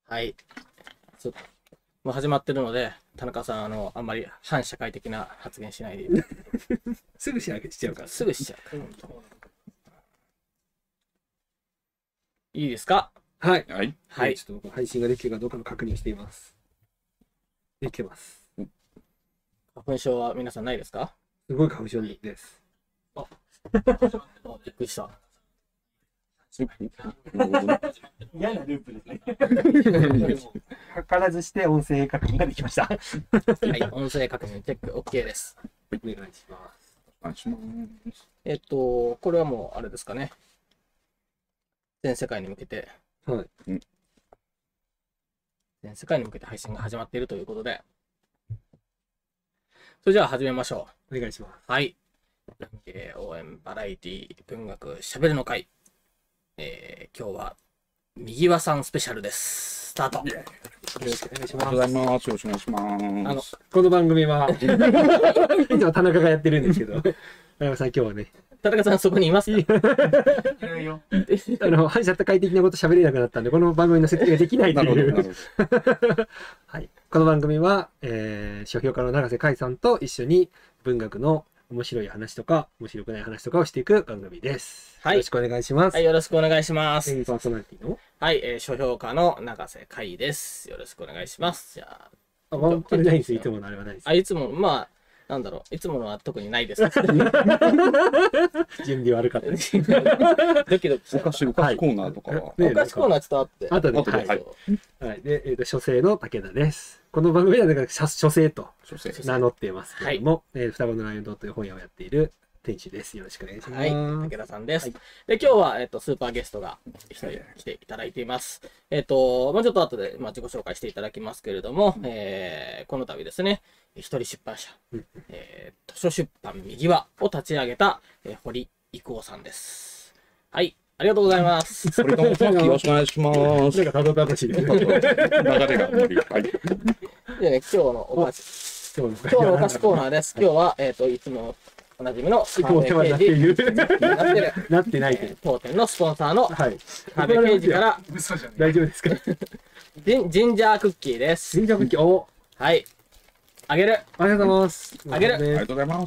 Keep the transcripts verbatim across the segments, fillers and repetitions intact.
はい。ちょっともう始まってるので、田中さん、あの、あんまり反社会的な発言しないで。 すぐししちゃうから。 すぐしちゃうから。いいですか？ はい。 はい。 はい。 ちょっと僕配信ができるかどうかの確認をしています。できてます。 花粉症は皆さんないですか？ すごい花粉症です。 あ、びっくりした。 嫌なループですね。必ずして音声確認ができました。はい、音声確認チェック OK です。 お願いします。 お願いします。 えっと、これはもうあれですかね。全世界に向けて、 はい。 全世界に向けて配信が始まっているということで、それじゃあ始めましょう。お願いします。 はい。ランゲー応援バラエティ文学しゃべるの会。えー、今日は右輪さんスペシャルです。スタート。よろしくお願いします。 ありがとうございます。よろしくお願いします。 あのこの番組はいつも田中がやってるんですけど、田中さん今日はね。 田中さんそこにいますか？ あの反社会的なこと喋れなくなったんで、この番組の説明ができないという。はい。この番組は、えー、書評家の永瀬海さんと一緒に文学の面白い話とか面白くない話とかをしていく番組です。はい、よろしくお願いします。 はい、よろしくお願いします。 メインパーソナリティのはい、えー、書評家の永瀬海です。よろしくお願いします。じゃあ、 あ、ワンパルないんですよ。いつものあれはないです。 あ、いつも、まあ、なんだろう、いつものは特にないです。 準備悪かったです。 ドキドキした。 お菓子、お菓子コーナーとかは。 お菓子コーナーちょっとあって。 あとで、はい。はい。で、えっと、書生の武田です。この番組は、だから、書生と名乗っていますけれども、えー、双子のライオン堂という本屋をやっている店主です。よろしくお願いします。はい、 武田さんです。はい、で、今日は、えっと、スーパーゲストが一人来ていただいています。えっと、もうちょっと後で、まあ、自己紹介していただきますけれども、うん、えー、この度ですね、一人出版社、うん、えー、図書出版右輪を立ち上げた、えー、堀育夫さんです。はい。ありがとうございます。 堀と申します。よろしくお願いします。 なんかたどたどしい。流れが無理。はい。 でね、今日のお菓子、今日のお菓子コーナーです。今日は、えっと、いつもおなじみのカーベページなってる。 なってないけど。 当店のスポンサーのカーベページから、 大丈夫ですか？ ジンジンジャークッキーです。 ジンジャークッキー、おはい。あげる。 ありがとうございます。 あげる。 ありがとうございます。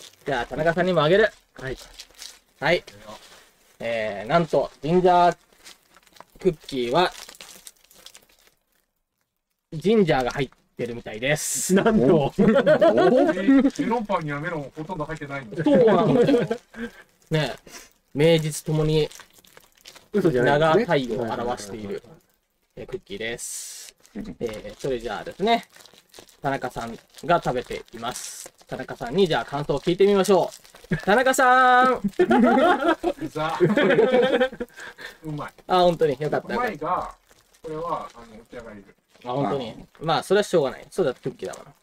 じゃあ、田中さんにもあげる。 はい。 はい。えー、なんと、ジンジャークッキーは、ジンジャーが入ってるみたいです。 なんと。 メロンパンにはメロンほとんど入ってないんで。 そうなんだよ。ねえ、名実ともに、長体を表しているクッキーです。えー、それじゃあですね、田中さんが食べています。田中さんにじゃあ感想を聞いてみましょう。田中さんうまい。 あ、本当によかった。 うまいが、これは、あの、お茶がいる。 あ、本当に。まあ、それはしょうがない。そうだってクッキーだから。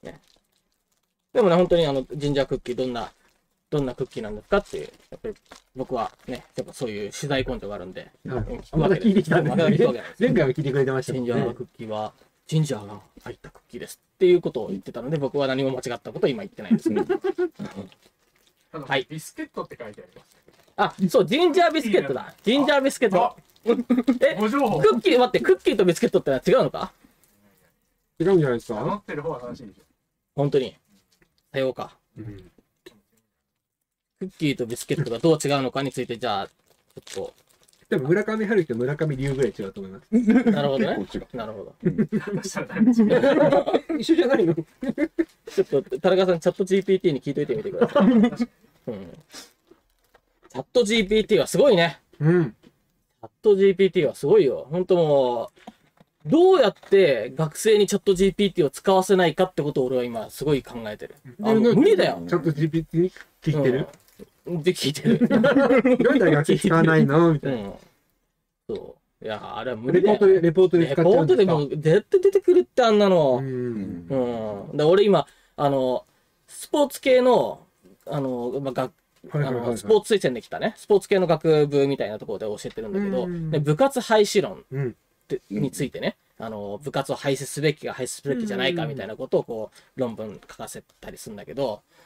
ね。でもね、本当にあの、ジンジャークッキー、どんな、どんなクッキーなんですかっていう、やっぱり僕はね、やっぱそういう取材コントがあるんで。 まだ聞いてきたんで、前回も聞いてくれてました。 ジンジャークッキーは、ジンジャーが入ったクッキーですっていうことを言ってたので、僕は何も間違ったことを今言ってないですね。 はい。ビスケットって書いてあります。 あ、そう、ジンジャービスケットだ。ジンジャービスケット。え、クッキー、待って、クッキーとビスケットってのは違うのか？ 違うんじゃないですか？ 名乗ってる方は正しいでしょ。 本当に。さようか。クッキーとビスケットがどう違うのかについて、じゃあ、ちょっと。 多分村上春樹と村上龍ぐらい違うと思います。 なるほどね。なるほど。 一緒じゃないの？ ちょっと、田中さん、チャット ジーピーティー に聞いといてみてください。うん、チャット ジーピーティー はすごいね。 うん。 チャット ジーピーティー はすごいよ。本当もう、どうやって学生にチャット ジーピーティー を使わせないかってことを俺は今すごい考えてる。あ、もう無理だよ。 チャット ジーピーティー 聞いてる？ うん、で、聞いてる。 なんで学生使わないのみたいな。 うん、そう。いや、あれは無理だよ。レポートで、レポートで使っちゃうんですか？ レポートでも絶対出てくるってあんなの。 うん。 うん。で、俺今、あの、スポーツ系の、あの、まあ、学あのスポーツ推薦できたね、スポーツ系の学部みたいなところで教えてるんだけど、で部活廃止論についてね、あの部活を廃止すべきか廃止すべきじゃないかみたいなことをこう論文書かせたりするんだけど、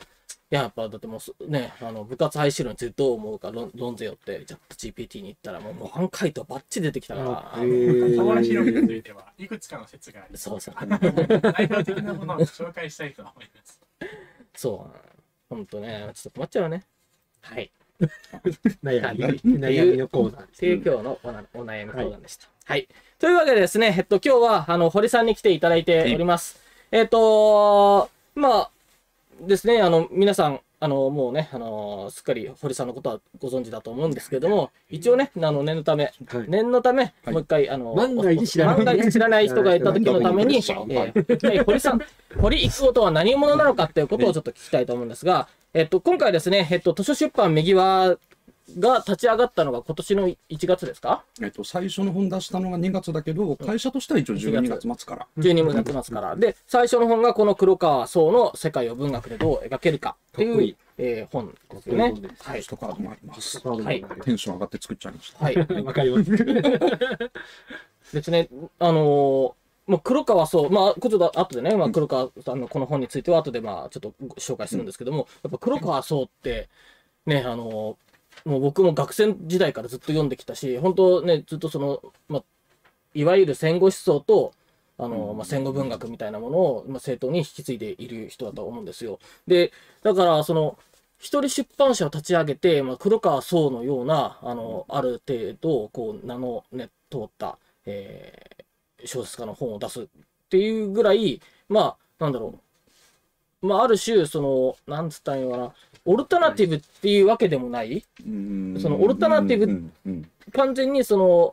や、やっぱだってもうすね、あの部活廃止論についてどう思うか論論ぜよってチャット ジーピーティー に言ったらもう模範解答バッチリ出てきたから、 へー河原弘樹についてはいくつかの説があり、 そうそう代表的なものを紹介したいと思います。 そうほんとねちょっと困っちゃうね。はい。 悩み悩みのコーナーっていう今日のおなお悩み相談でした。はい、はい。というわけでですね、えっと今日はあの堀さんに来ていただいております。えっとまあですね、あの皆さんあのもうねあのすっかり堀さんのことはご存知だと思うんですけども、一応ねあの念のため、 はい念のため、はい、もう一回あの万が一知らない万が一知らない人がいた時のために、えー、堀さん堀育夫とは何者なのかっていうことをちょっと聞きたいと思うんですが、えっと今回ですね、えっと図書出版右輪が立ち上がったのが今年のいちがつですか？ えっと、最初の本出したのがにがつだけど、会社としては一応じゅうにがつ末から。 じゅうにがつ末から。で、最初の本がこの黒川壮の世界を文学でどう描けるかっていう、えー、本ですよね。 はい。ストカードもあります。 はい。 テンション上がって作っちゃいました。 はい。 わかります。 ですね、あのー、まあ、黒川壮、まあ、ちょっと後でね、まあ、黒川さんのこの本については後でまあ、ちょっと紹介するんですけども、やっぱ黒川壮って、ね、あのー、もう僕も学生時代からずっと読んできたし、本当ね、ずっとその、まあ、いわゆる戦後思想と、あの、まあ、戦後文学みたいなものを、まあ、正当に引き継いでいる人だと思うんですよ。で、だから、その、一人出版社を立ち上げて、まあ、黒川壮のような、あの、ある程度、こう、名のね、通った、えー、小説家の本を出すっていうぐらい、まあ、なんだろう。まあ、ある種、その、なんつったらいいのかな、オルタナティブっていうわけでもない、そのオルタナティブ、完全にその、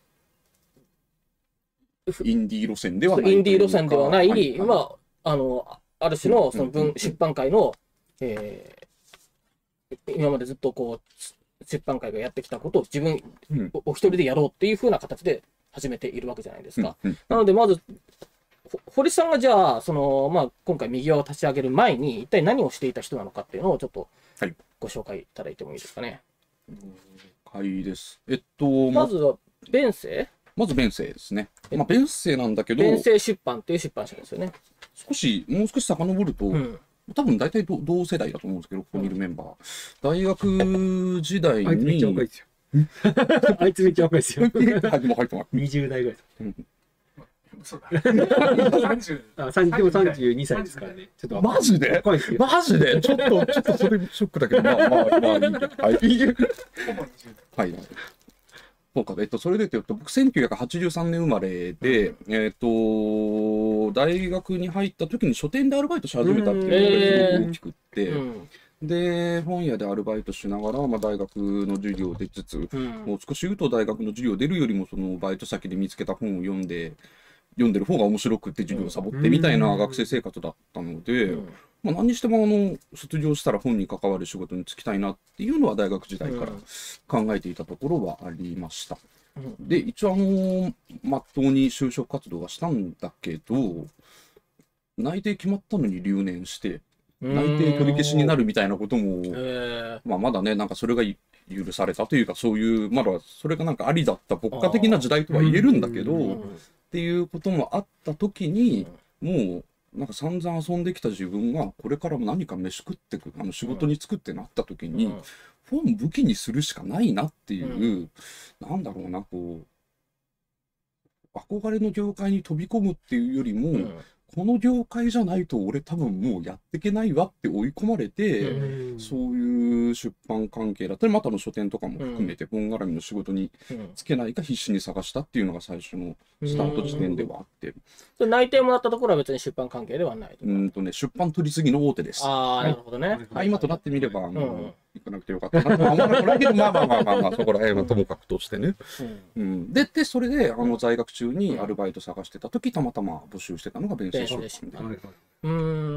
インディー路線ではない。 インディー路線ではない、はいはい、まあ、あの、ある種のその文出版界の、えー、今までずっとこう、出版界がやってきたことを自分お一人でやろうっていう風な形で始めているわけじゃないですか。うんうん、なので、まず、堀さんがじゃあ、その、まあ、今回右輪を立ち上げる前に、一体何をしていた人なのかっていうのをちょっとご紹介いただいてもいいですかね。 はい、です。えっと、 まずは、弁声まず弁声ですね。まあ、弁声なんだけど、 弁声出版っていう出版社ですよね。 少し、もう少し遡ると、うん、多分大体同世代だと思うんですけど、ここにいるメンバー。うん、大学時代に。 あいつめっちゃ若いですよ。あいつめっちゃ若いですよ。にじゅう代ぐらいです。うんそうだ。さんじゅう。 あ、でもさんじゅうにさいですからね。ちょっとマジでマジでちょっと、ちょっとそれショックだけど、まあまあまあいい。はい。はい。そうか、えっと、それで言うと、僕、せんきゅうひゃくはちじゅうさんねん生まれで、うん、えっと、大学に入った時に書店でアルバイトし始めたっていうのがすごく大きくって、うん、で、本屋でアルバイトしながら、まあ、大学の授業出つつ、うん、もう少し言うと大学の授業出るよりも、そのバイト先で見つけた本を読んで、読んでる方が面白くって授業をサボってみたいな学生生活だったので、うん、まあ何にしてもあの卒業したら本に関わる仕事に就きたいなっていうのは大学時代から考えていたところはありました。うん、で、一応あの、まっとうに就職活動はしたんだけど、内定決まったのに留年して、内定取り消しになるみたいなことも、まあまだね、なんかそれが許されたというか、そういう、まだそれがなんかありだった牧歌的な時代とは言えるんだけど、っていうこともあった時に、もうなんか散々遊んできた自分がこれからも何か飯食ってくあの仕事に就くってなった時に、本武器にするしかないなっていう、なんだろうな、こう憧れの業界に飛び込むっていうよりも、この業界じゃないと俺多分もうやっていけないわって追い込まれて、うん、そういう出版関係だったりまたの書店とかも含めて本絡みの仕事に就けないか必死に探したっていうのが最初のスタート時点ではあって、 うん、内定もらったところは別に出版関係ではないとうんとね出版取り次ぎの大手です。 ああ、なるほどね。 はい、今となってみればあの、うん行かなくてよかったなとは思わないけど、まあまあまあまあまあ、そこら辺はともかくとしてね。うんうん、で、で、それで、あの、在学中にアルバイト探してた時、たまたま募集してたのが弁声出版で。 うん。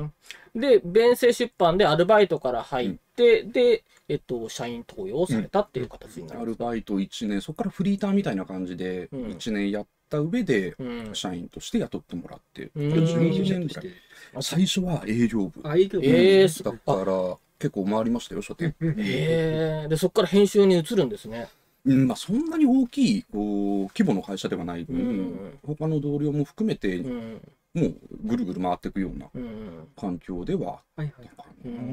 で、弁声出版でアルバイトから入って、うん、で、えっと、社員登用されたっていう形になる、うん、 アルバイトいちねん、そこからフリーターみたいな感じで、いちねんやった上で、社員として雇ってもらって、うん、じゅうにねんぐらい。最初は営業部。 あ、営業部。えー、だから、結構回りましたよ、書店。 へえ。で、そこから編集に移るんですね。 うん、まあ、そんなに大きい、こう、規模の会社ではない分、うん、他の同僚も含めて、うん、もうぐるぐる回っていくような環境ではあったかな。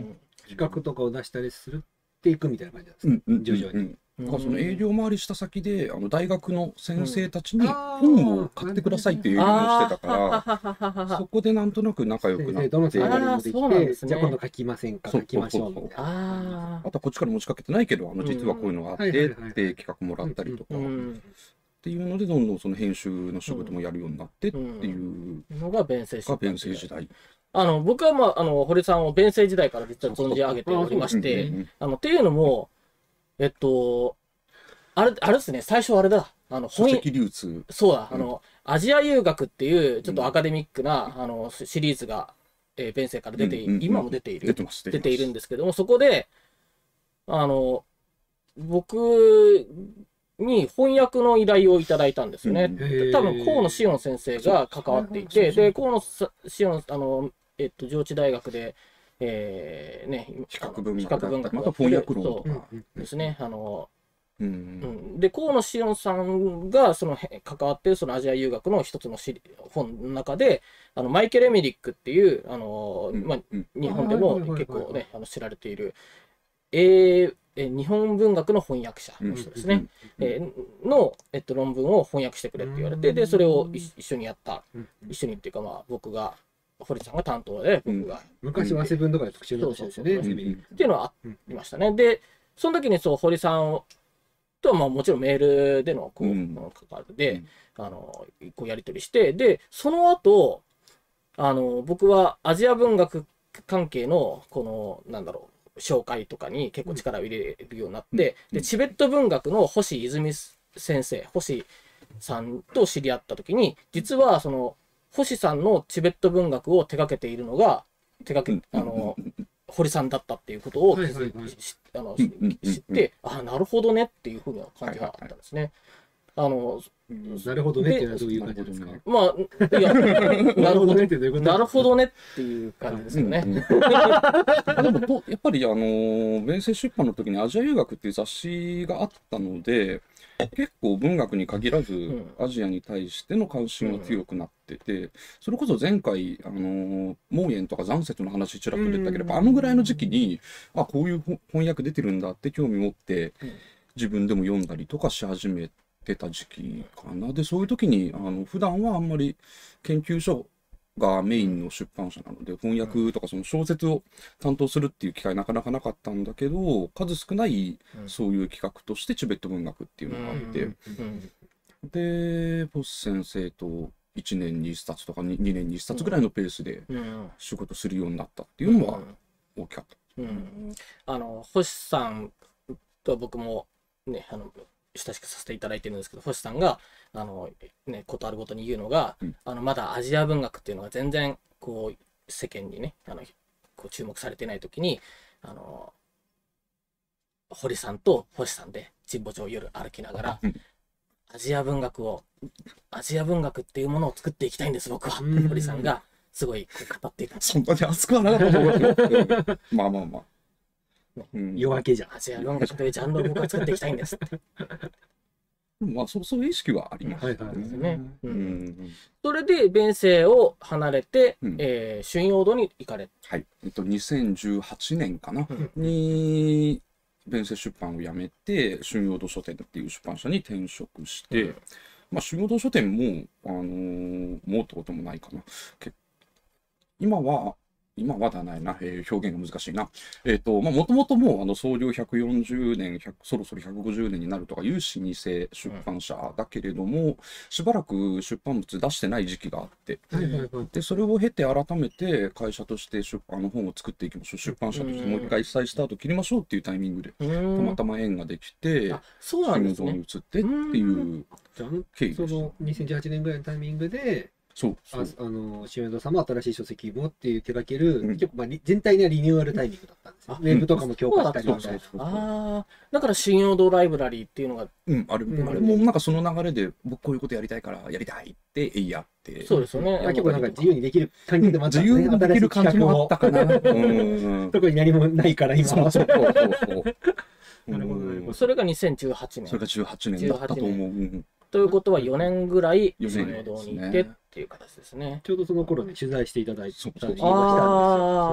企画とかを出したりするっていくみたいな感じなんですか、 うんうんうん徐々に。 うんだからその営業回りした先であの大学の先生たちにうんあー本を買ってくださいっていう営業をしてたかあら、そこでなんとなく仲良くなっ先生とのつながて、 りもであーそうなんきて、 ですねじゃあ今度書きませんか、 そう書きましょうみたいな。 ああとはこっちから持ちかけてないけど、あの実はこういうのがあってっうんはいはいはいて企画もらったりとかあ、うっん。 ていうので、どんどんその編集の仕事もやるようになってっていうのが弁声が弁声時代。 あの、僕はまあ、あの、堀さんを弁声時代から実は存じ上げておりましうんて、 うんあの、っていうのも、えっと、あれ、あれですね、最初あれだ。あの、 書翻籍流通。 そうだ、あの、アジア遊学っていう、ちょっとアカデミックな、あの、シリーズが、えー、弁声から出てい、 うんうんうん今も出ている、 出てます。 出ているんでですけども、そこで、あの、僕に翻訳の依頼をいただいたんですよね。 うんへー多分、河野紫音先生が関わっていて、で、河野紫音、あの、えっと、上智大学で、えー、ね、 比較文比学だったり、 較文学また翻訳論とそうか。 ですね、あの、 うんうん、で河野紫音さんがそのへ関わっているそのアジア遊学の一つのし本の中であのマイケル・エミリックっていうあの、 うんまあ、 うん日本でもはいはいはいはい結構ねあの知られている、えーえ日本文学の翻訳者の人ですね、えーの、えっと、論文を翻訳してくれって言われて、でそれをい一緒にやったうん一緒にっていうかまあ僕が堀さんが担当で僕が、 昔はセブンとかで特集になってたんですよね、 そうそうそうセミリっていうのはありましたね。で、その時にそう、堀さんとはまあもちろんメールでのこう、 うん関わりで、あの、こうやり取りして、で、その後、あの、僕はアジア文学関係の、この、なんだろう、紹介とかに結構力を入れるようになって、 うんで、チベット文学の星泉先生、星さんと知り合った時に、実はその、星さんのチベット文学を手掛けているのが、手掛け、あの、堀さんだったっていうことを気づいはいはいはいしあのうんうんうん知って、ああ、なるほどねっていうふうな感じがあったんですね。あの、 なるほどねっていうのはどういう感じですか。 まあ、いや、 なるほどねってどういうことなるほどねっていう感じですよね。 うんうんでもとやっぱりあの弁声出版の時にアジア遊学っていう雑誌があったので結構文学に限らず、 んアジアに対しての関心が強くなってて、それこそ前回あのモーエンとか残雪の話ちらっと出たけど、 うんあのぐらいの時期にあこういう翻訳出てるんだって興味持ってうん自分でも読んだりとかし始めてた時期かな。でそういう時にあの普段はあんまり研究所がメインの出版社なので翻訳とかその小説を担当するっていう機会なかなかなかったんだけど、数少ないうんそういう企画としてチベット文学っていうのがあって、 うんでボス先生といちねんにいっさつとか に, にねんにいっさつぐらいのペースでうん仕事するようになったっていうのは大きかった。 うんあの星さんと僕もねあの親しくさせていただいてるんですけど、星さんがあの、ね、ことあるごとに言うのが、 うんあのまだアジア文学っていうのが全然こう世間にねあのこう注目されてない時にあの堀さんと星さんで神保町を夜歩きながら、 うんアジア文学をアジア文学っていうものを作っていきたいんです僕はってうん堀さんがすごいこう語っていたんですそんなに熱くはなかったと思いますけどまあまあまあ。うん夜明けじゃん。 アジア文学というジャンルを僕は作っていきたいんですってまあそうそういう意識はありますはいはいですね。ううんんそれで弁声を離れて、 うんえー春陽堂に行かれはい、えっと、にせんじゅうはちねんかな、 うんに弁声出版を辞めて春陽堂書店っていう出版社に転職して、 うんまあ、春陽堂書店も、あのーもうってこともないかなけ今は今はではないな、えー表現が難しいな。えっ、と、まあ、もともともう、あの、創業ひゃくよんじゅうねん、ひゃくそろそろひゃくごじゅうねんになるとかいう老舗出版社だけれども、しばらく出版物出してない時期があって、 はいはいはい。 で、それを経て改めて会社として出版の本を作っていきましょう。出版社としてもう一回再スタート切りましょうっていうタイミングで、 うたまたま縁ができて、 あそうなん春陽堂ですねに移ってっていうじゃあ経緯でした。 そのにせんじゅうはちねんぐらいのタイミングで、 そう、 あそう。 あの、塩田さんも新しい書籍もっていう手掛ける、 うん結構まあリ全体にはリニューアルタイミングだったんですよ。 あウェブとかも強化したりみたいな。 そうそうそうああだから新陽堂ライブラリーっていうのがうん、あれ、 うんあれもなんかその流れで、僕こういうことやりたいからやりたいって、えいやって。 そうですよね。 まあ結構なんか自由にできる環境でもあった自んですね。 由にできる感じもあったかな。 新しい企画をうん。 特に何もないから今は。 そうそうそうそう。 なるほどなるほどそれがにせんじゅうはちねんそれがじゅうはちねんだったと思う。うんということはよねんぐらいよねん新陽堂に行ってっていう形ですね。 ちょうどその頃ね、取材していただいたりもしたんですよ。 あ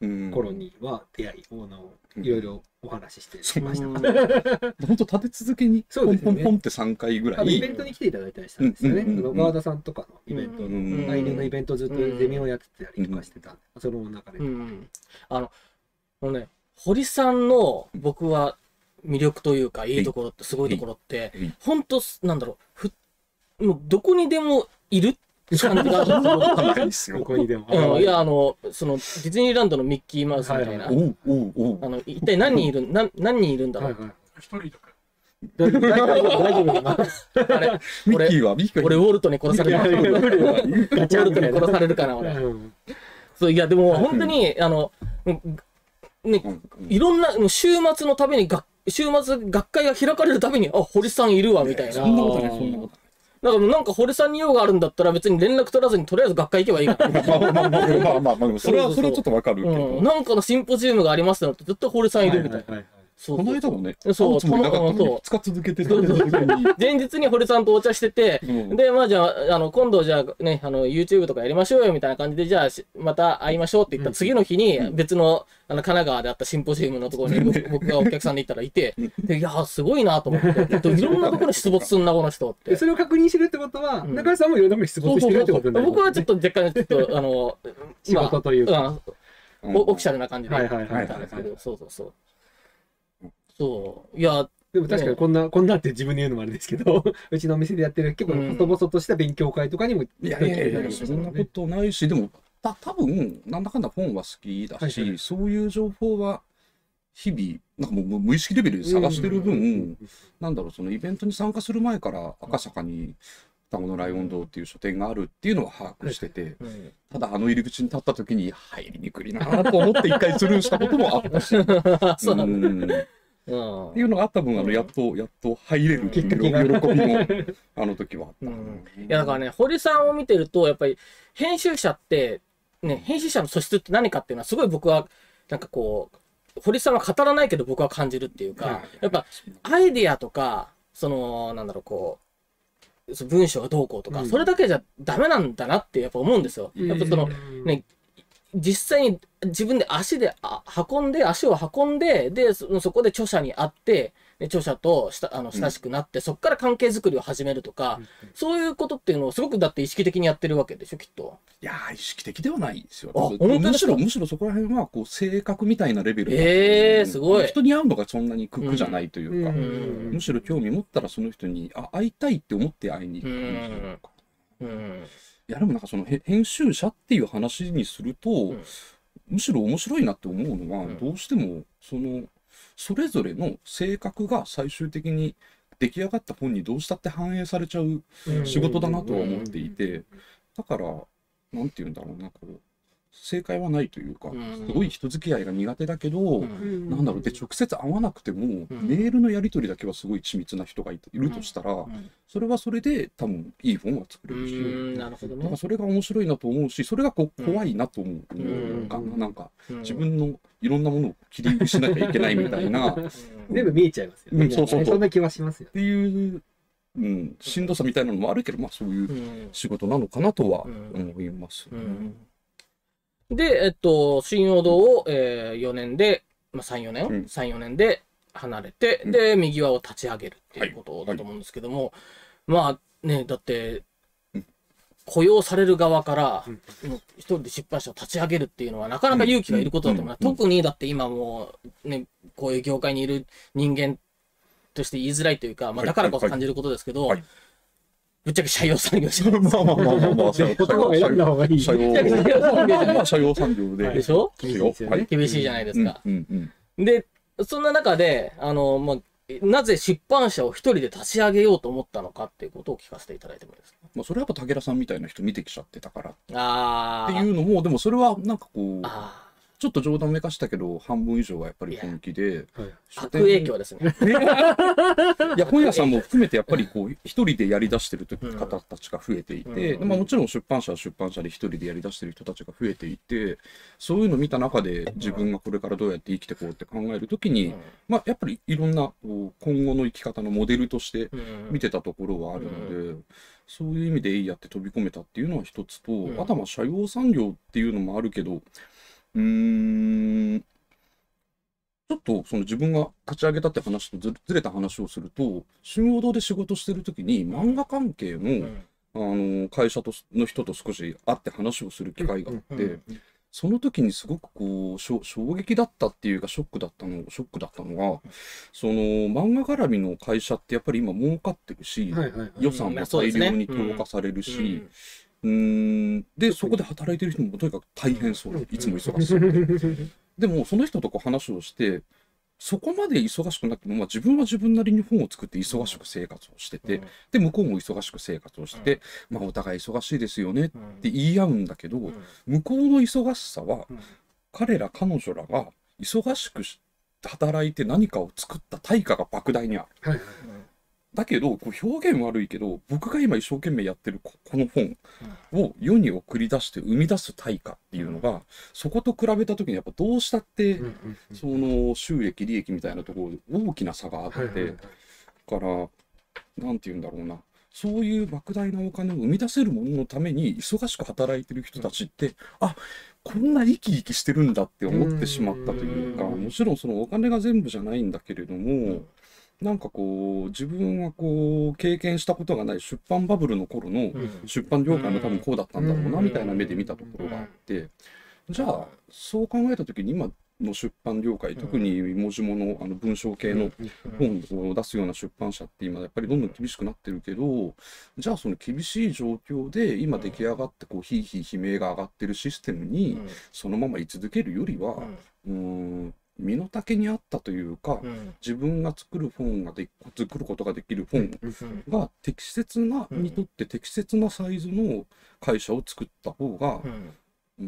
頃には出会い、あのいろいろお話ししてました。 本当立て続けにポンポンポンってさんかいぐらいイベントに来ていただいたりしたんですよね。川田さんとかのイベントの来年のイベントずっとゼミをやってたりとかしてた、その中で。 あのもうね、堀さんの僕は魅力というかいいところってすごいところって本当なんだろう、ふもうどこにでもいる感じがあるんですよ。どこにでも。いや、あのそのディズニーランドのミッキーマウスみたいな、あの一体何人いる何何人いるんだろう。 一人とか。 大丈夫大丈夫。 あれ、 ミッキーはミッキーは俺ウォルトに殺される。ウォルトに殺されるかな俺。そういやでも本当にあのね、いろんな週末のたびに学週末学会が開かれるたびにあ堀さんいるわみたいな。 そんなことないそんなことない。 だからなんか堀さんに用があるんだったら別に連絡取らずにとりあえず学会行けばいいから。 まあまあまあまあまあまあそれはそれはちょっとわかるけど。 なんかのシンポジウムがありますって絶対堀さんいるみたいな。 この間もね、 そう、 そのふつか続けてた前日に堀さんとお茶してて、で、まあじゃあ、あの、今度じゃあね、あの、YouTube とかやりましょうよみたいな感じで、じゃあ、また会いましょうって言った次の日に、別の、あの、神奈川であったシンポジウムのところに僕がお客さんで行ったらいて、で、いや、すごいなと思って、いろんなところに出没すんな、この人って。 それを確認してるってことは、中井さんもいろんなところに出没してるってことなんです僕はちょっと若干、ちょっと、あの、 仕事というか、 オフィシャルな感じで言ったんですけど、そうそうそう。そう。いや、 でも確かにこんな、こんなって自分で言うのもあれですけど、うちのお店でやってる結構細々とした勉強会とかにも、いやいやいや、そんなことないし、でも、た多分なんだかんだ本は好きだし、そういう情報は日々、なんかもう無意識レベルで探してる分、なんだろう、そのイベントに参加する前から赤坂に、双子のライオン堂っていう書店があるっていうのは把握してて、ただあの入り口に立った時に入りにくいなと思って一回スルーしたこともあったし。 そうなんだ。 うん、っていうのがあった分、あのやっとやっと入れるっていう喜びもあの時はあった。うん、 いやだからね、堀さんを見てるとやっぱり編集者ってね、編集者の素質って何かっていうのはすごい僕はなんかこう堀さんは語らないけど僕は感じるっていうか、やっぱアイディアとかそのなんだろうこうその文章がどうこうとか、うん、それだけじゃダメなんだなってやっぱ思うんですよ。やっぱそのね。実際に自分で足で運んで、足を運んで、で、そ, そこで著者に会って、で著者としたあの親しくなって、うん、そこから関係づくりを始めるとか、うん、そういうことっていうのをすごくだって意識的にやってるわけでしょ、きっと。 いやー、意識的ではないですよ。むしろ、むしろそこら辺は、こう、性格みたいなレベルええー、すごい。 人に会うのがそんなに苦苦じゃないというか、うん、むしろ興味持ったらその人に、あ、会いたいって思って会いに行く感じというか。うんうんいやでもなんかその編集者っていう話にすると、うん、むしろ面白いなって思うのは、うん、どうしてもそのそれぞれの性格が最終的に出来上がった本にどうしたって反映されちゃう仕事だなとは思っていて、だからなんて言うんだろうなこう正解はないというか、すごい人付き合いが苦手だけど、うん、なんだろうで直接会わなくても、うん、メールのやり取りだけはすごい緻密な人がいるとしたら、うん、それはそれで多分いい本は作れるし、うん、なるほどね、だからそれが面白いなと思うし、それがこう怖いなと思うのかな、うん、なんか、うん、自分のいろんなものを切りしなきゃいけないみたいな全部見えちゃいますよね、うん、そうそうそうそんな気はしますよっていう、うん、しんどさみたいなのもあるけど、まあそういう仕事なのかなとは思います、ねうんうんで、えっと、新陽堂を、えー、よねんで、まあ、さん、よねん、うん、さん、よねんで離れて、うん、で、右輪を立ち上げるっていうことだと思うんですけども、はいはい、まあね、だって、うん、雇用される側から、うん、一人で出版社を立ち上げるっていうのはなかなか勇気がいることだと思う。うん、特にだって今もう、ね、こういう業界にいる人間として言いづらいというか、まあ、だからこそ感じることですけど、はいはいはいぶっちゃけ社用産業じゃん。まあまあまあまあまあ。社用産業で。 でしょ厳しいじゃないですか。で、そんな中で、あの、まあ、なぜ出版社を一人で立ち上げようと思ったのかっていうことを聞かせていただいてもいいですか。 まあ、それはやっぱ武田さんみたいな人見てきちゃってたから。ああ。っていうのも、でもそれはなんかこう。ちょっと冗談めかしたけど半分以上はやっぱり本気で悪影響ですね。 いや本屋さんも含めてやっぱりこう一人でやりだしてる方たちが増えていて、うん、まあもちろん出版社は出版社で一人でやりだしてる人たちが増えていて、そういうのを見た中で自分がこれからどうやって生きていこうって考えるときに、うん、まあやっぱりいろんなこう今後の生き方のモデルとして見てたところはあるので、うん、そういう意味でいいやって飛び込めたっていうのは一つと、うん、あとはまあ社用産業っていうのもあるけど。 うーん、ちょっとその自分が立ち上げたって話とずずれた話をすると、新王堂で仕事してる時に漫画関係の、 うんあの会社との人と少し会って話をする機会があって、 うんその時にすごくこうしょ衝撃だったっていうかショックだったのショックだったのが、その漫画絡みの会社ってやっぱり今儲かってるし、 はいはいはい。 予算も大量に投下されるし、うーんでそこで働いてる人もとにかく大変そう、いつも忙しそうでもその人とこう話をして、そこまで忙しくなくても、まあ、自分は自分なりに本を作って忙しく生活をしてて、で向こうも忙しく生活をしてて、まあ、お互い忙しいですよねって言い合うんだけど、向こうの忙しさは、彼ら彼女らが忙しくし働いて何かを作った対価が莫大にある。 はいはい。 だけどこう表現悪いけど、僕が今一生懸命やってるここの本を世に送り出して生み出す対価っていうのが、そこと比べた時にやっぱどうしたってうんうんうんその収益利益みたいなところで大きな差があって、 はいはいはい。 だからなんて言うんだろうな、そういう莫大なお金を生み出せるもののために忙しく働いてる人たちって、あ、こんな生き生きしてるんだって思ってしまったというか、 うんもちろんそのお金が全部じゃないんだけれども、なんかこう自分はこう経験したことがない出版バブルの頃の出版業界も多分こうだったんだろうなみたいな目で見たところがあって、じゃあそう考えた時に今の出版業界、特に文字物、あの文章系の本を出すような出版社って今やっぱりどんどん厳しくなってるけど、じゃあその厳しい状況で今出来上がってこうヒーヒー悲鳴が上がってるシステムにそのまま居続けるよりは、うーん身の丈にあったというか、自分が作る本がで作ることができる本が適切な、にとって適切なサイズの会社を作った方が、うん、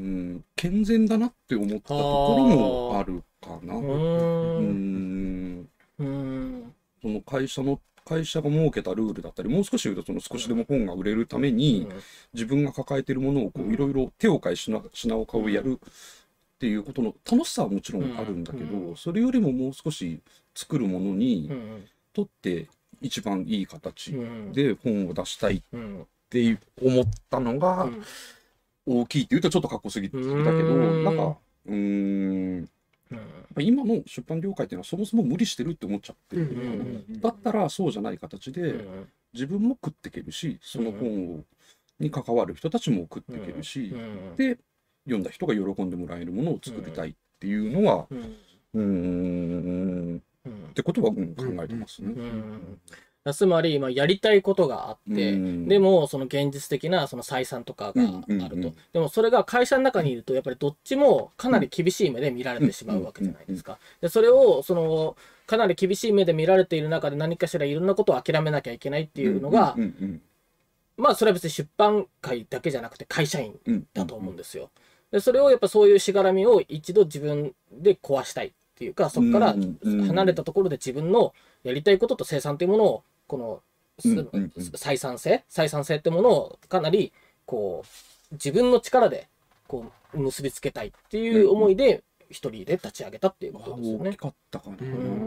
健全だなって思ったところもあるかな。うんその会社の会社が設けたルールだったり、もう少し言うとその少しでも本が売れるために自分が抱えているものをこういろいろ手を変え品品を買うやるっていうことの楽しさはもちろんあるんだけど、それよりももう少し作るものにとって一番いい形で本を出したいって思ったのが大きいっていうとちょっとかっこすぎだけど、なんかうーん今の出版業界っていうのはそもそも無理してるって思っちゃってる、だったらそうじゃない形で自分も食っていけるし、その本をに関わる人たちも食っていけるし、で読んだ人が喜んでもらえるものを作りたいっていうのは、うーんってことは、うん、考えてますね。 つまり、まあ、やりたいことがあって、でもその現実的なその採算とかがあると、でもそれが会社の中にいるとやっぱりどっちもかなり厳しい目で見られてしまうわけじゃないですか。でそれをそのかなり厳しい目で見られている中で何かしらいろんなことを諦めなきゃいけないっていうのが、まあそれは別に出版界だけじゃなくて会社員だと思うんですよ。でそれをやっぱそういうしがらみを一度自分で壊したいっていうか、そこから離れたところで自分のやりたいことと生産というものをこの採算性採算性ってものをかなりこう自分の力でこう結びつけたいっていう思いで一人で立ち上げたっていうことですよね。 大きかったかな。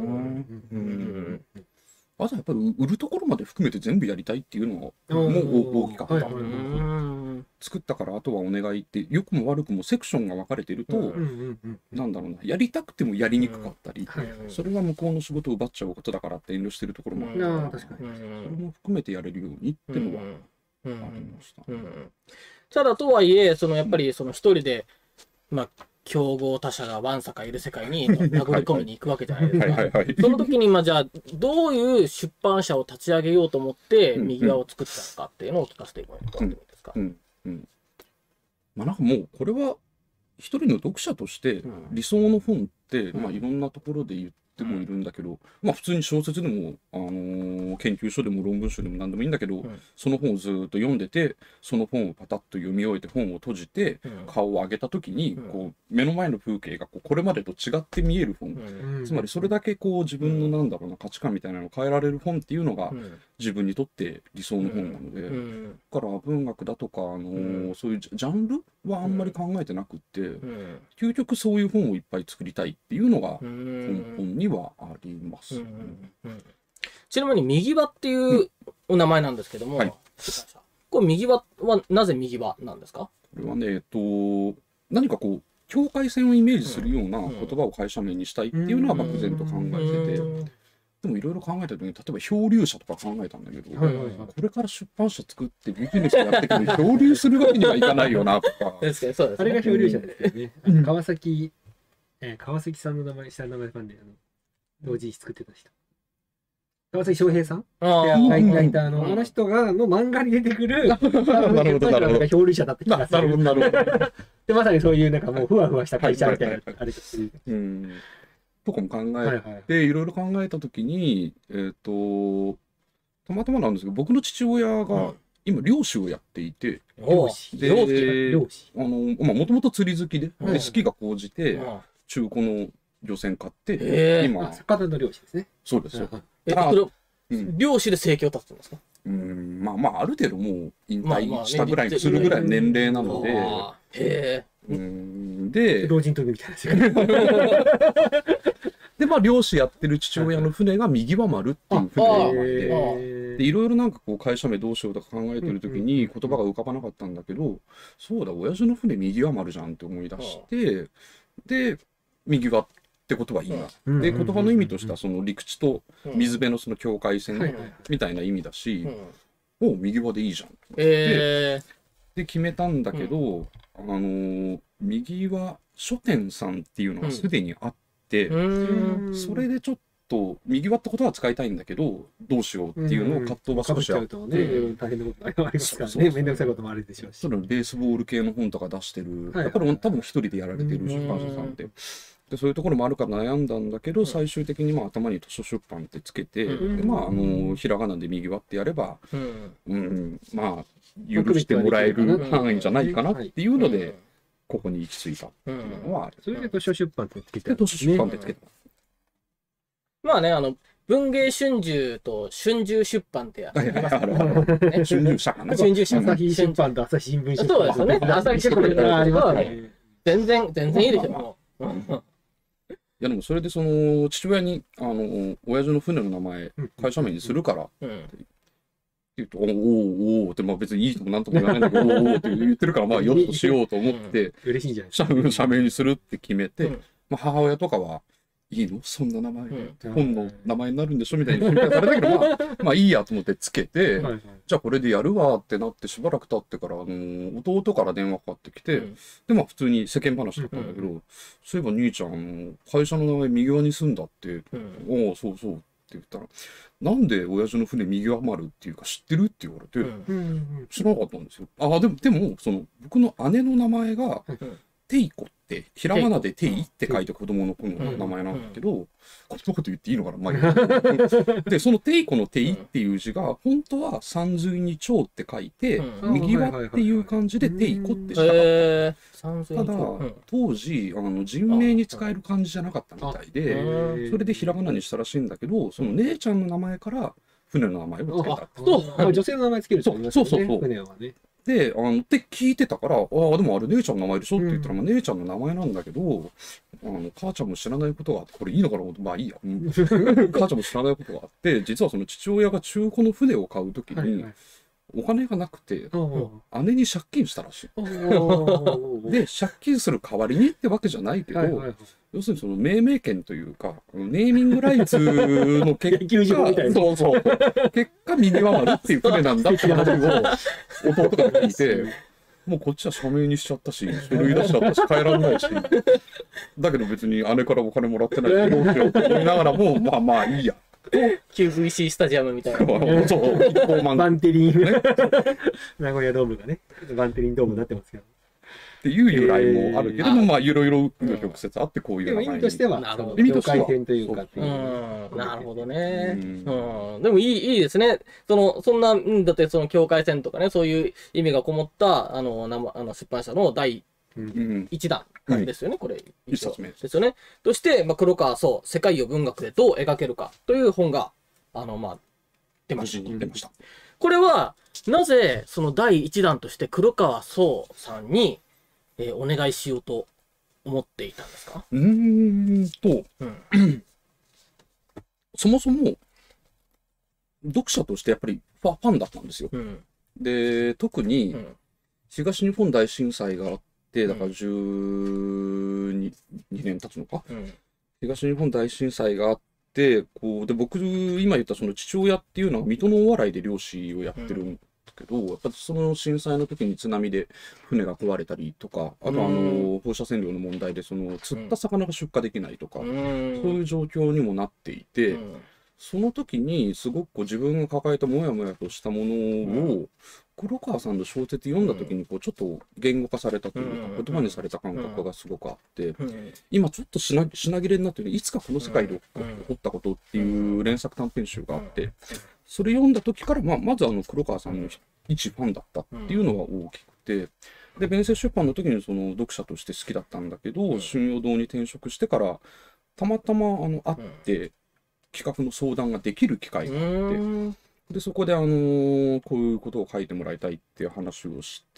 あとやっぱり売るところまで含めて全部やりたいっていうのがもう大きかった。作ったからあとはお願いって良くも悪くもセクションが分かれてると、なんだろうな、やりたくてもやりにくかったり、それは向こうの仕事を奪っちゃうことだからって遠慮してるところもあるから、それも含めてやれるようにっていうのはありました。 ただとはいえそのやっぱりその一人でまあ競合他社がわんさかいる世界に殴り込みに行くわけじゃないですか。その時にまあじゃあどういう出版社を立ち上げようと思って右側を作ったのかっていうのを聞かせてもらってもいいですか。 まあなんかもうこれは一人の読者として理想の本ってまあいろんなところで言ってもいるんだけど、まあ普通に小説でもあの研究書でも論文書でも何でもいいんだけど、その本をずっと読んでて、その本をパタッと読み終えて本を閉じて顔を上げた時にこう目の前の風景がこうこれまでと違って見える本、つまりそれだけこう自分のなんだろうな価値観みたいなのを変えられる本っていうのが自分にとって理想の本なので、だから文学だとかあのそういうジャンルはあんまり考えてなくって、究極そういう本をいっぱい作りたいっていうのが根本にはあります。 ちなみに右輪っていうお名前なんですけども、はい、これ右輪はなぜ右輪なんですか？ これはね、えっと何かこう境界線をイメージするような言葉を会社名にしたいっていうのは漠然と考えてて、でもいろいろ考えた時に、例えば漂流者とか考えたんだけど、 はいはいはいこれから出版社作ってビジネスやっていくのに漂流するわけにはいかないよなとか。 確かにそうですね。 あれが漂流者ですよね。あの川崎、えー川崎さんの名前、下の名前かんで、あの、同時に作ってた人。川崎翔平さんあラーイライターの、 うんあの人が、の漫画に出てくる、なるほどなるほど漂流者だった気がする。 なるほど、なるほど。 で、まさにそういう、なんかもう、ふわふわした会社みたいなはいはい、 あれでする。 うん。とかも考はいえはい。 て、いろいろ考えたときに、えっと、たまたまなんですけど、僕の父親うんが今、漁師をやっていて、 おう漁師。 で漁師漁師。 あの、まあ、もともと釣り好きで、 うんで好きが高じて、 うん中古の漁船買って、 へー今あ、、魚の漁師ですね。 そうですよ。 え、 あそれうん漁師で生計を立つんですか？ うん、まあまあ、ある程度もう引まあまあね退したぐらい、するぐらいの年齢なので、 あーへうん、で、 老人とみたいなですよね。 で、まあ、漁師やってる父親の船が右輪丸っていう船の名前で、で、いろいろなんかこう会社名どうしようとか考えてる時に言葉が浮かばなかったんだけど、そうだ、親父の船右輪丸じゃんって思い出して、で、右輪ってことはいいな。 うんで、言葉の意味としてはその陸地とえ。 水辺のその境界線はいはい。 みたいな意味だしう、んおう、右輪でいいじゃん。 えで、決めたんだけど、あのー、右輪書店さんっていうのがすでにあってー、うーん。 それでちょっと、右輪ってことは使いたいんだけど、どうしようっていうのを葛藤がかぶっち少しあって、 ゃうとね、大変なことありますからね。 そうそうそうめんどくさいこともあるでしょうし。 それベースボール系の本とか出してる、 はいやっぱり多分一人でやられてる出版社さんで、でそういうところもあるから悩んだんだけど、最終的にまあ頭に図書出版ってつけて、 うんでまあ、あの、ひらがなで右輪ってやれば、 うんうん、まあ、許してもらえる範囲じゃないかなっていうので、ここに行き着いたっていうのはある。 それで図書出版ってつけてあで、 るんですね。 図書出版ってつけた。 まあね、あの、文芸春秋と春秋出版ってやはいはいはいあるあるね春秋社かな。 春秋社朝日新版と朝日新聞出版。 そうですよね朝日新聞がありますね。 全然、全然いいですよ、もう。うんいやでもそれでその父親にあの親父の船の名前会社名にするからってうん言うと、おーおーおーってまあ別にいいともなんとも言わないんだけど、おーおーって言ってるからまあよっとしようと思って嬉しいじゃないです社社名にするって決めて、 うんまあ母親とかはいいのそんな名前、 うん本の名前になるんでしょみたいに心配されたけど、まあ、まあいいやと思ってつけて、 か。はいはい。 じゃあこれでやるわってなってしばらく経ってから、あの弟から電話かかってきて、 うんでまあ普通に世間話だったんだけど、そういえば兄ちゃんあの会社の名前右輪に住んだって、 うんおおそうそうって言ったら、なんで親父の船右輪丸っていうか知ってるって言われて、 うんうんうん知らなかったんですよ。ああでもでもその僕の姉の名前がうんテイコってひらがなでテイって書いて子供の子の名前なんだけど、こんなこと言っていいのかな、まあいいやでそのテイコのテイっていう字が本当は三髄に蝶って書いて、 うん右輪っていう感じでテイコってしたかった。 えー、三千ただ、 うん当時あの人名に使える漢字じゃなかったみたいで、 うんそれでひらがなにしたらしいんだけど、その姉ちゃんの名前から船の名前をつけた。 そう。あ女性の名前つけると思いますよね。 そうそうそう船はね。 で、あの、って聞いてたから、ああ、でもあれ姉ちゃんの名前でしょって言ったら、まあ姉ちゃんの名前なんだけど、あの、母ちゃんも知らないことがあって、これいいのかなまあいいや。うん母ちゃんも知らないことがあって、実はその父親が中古の船を買うときにはいはい、 お金がなくて、 お姉に借金したらしい。 ーで、借金する代わりにってわけじゃないけど、 はいはいはい要するにその命名権というか、ネーミングライツの結野球場みたい果、 なそうそう。結果、右は丸っていう船なんだって話を弟が聞いて、もうこっちは社名にしちゃったし、書類出しちゃったし、変えらんないし、だけど別に姉からお金もらってないし、どうしようって思いながらも、まあまあいいや。 キューブイシー スタジアムみたいな。 そう、一方満っバンテリン、名古屋ドームがね、バンテリンドームになってますけど。 ていう由来もあるけども、 えーまあいろいろ紆余曲折あってこういうでも意名前に味としては、 なるほどその境界線というかっていうう。 ん、なるほどね。 ううんん、でもいい、いいですね。その、そんな、うんだってその境界線とかね、そういう意味がこもった、あの、生あの出版社の第うん一弾ですよね、これ。 一冊目ですよね。として、まあ、黒川壮、世界を文学でどう描けるかという本が、あの、まあ、出ま無事した。 に出ました。 これは、なぜ、その第一弾として黒川壮さんに、えーお願いしようと思っていたんですか？ うーんと、 うん。 そもそも読者としてやっぱりファファンだったんですよ。 うん。 で、特にうん。 東日本大震災があって、だからじゅうにねん経つのか、 うん東日本大震災があって、こうで僕、今言ったその父親っていうのは水戸のお笑いで漁師をやってるんですけど、やっぱその震災の時に津波で船が壊れたりとか、あとあの放射線量の問題でその釣った魚が出荷できないとか、 うんそういう状況にもなっていて、 うんその時にすごくこう自分が抱えたモヤモヤとしたものを、黒川さんの小説読んだ時にこうちょっと言語化されたというか、 うん言葉にされた感覚がすごくあって、 うん今ちょっと品品切れになってるいつかこの世界で起こったことっていう連作短編集があって、それ読んだ時から、まあ、まずあの黒川さんの一ファンだったっていうのは大きくて、で弁政出版の時にその読者として好きだったんだけど、春陽堂に転職してからたまたまあの会って企画の相談ができる機会があって、 うんでそこであのーこういうことを書いてもらいたいっていう話をして、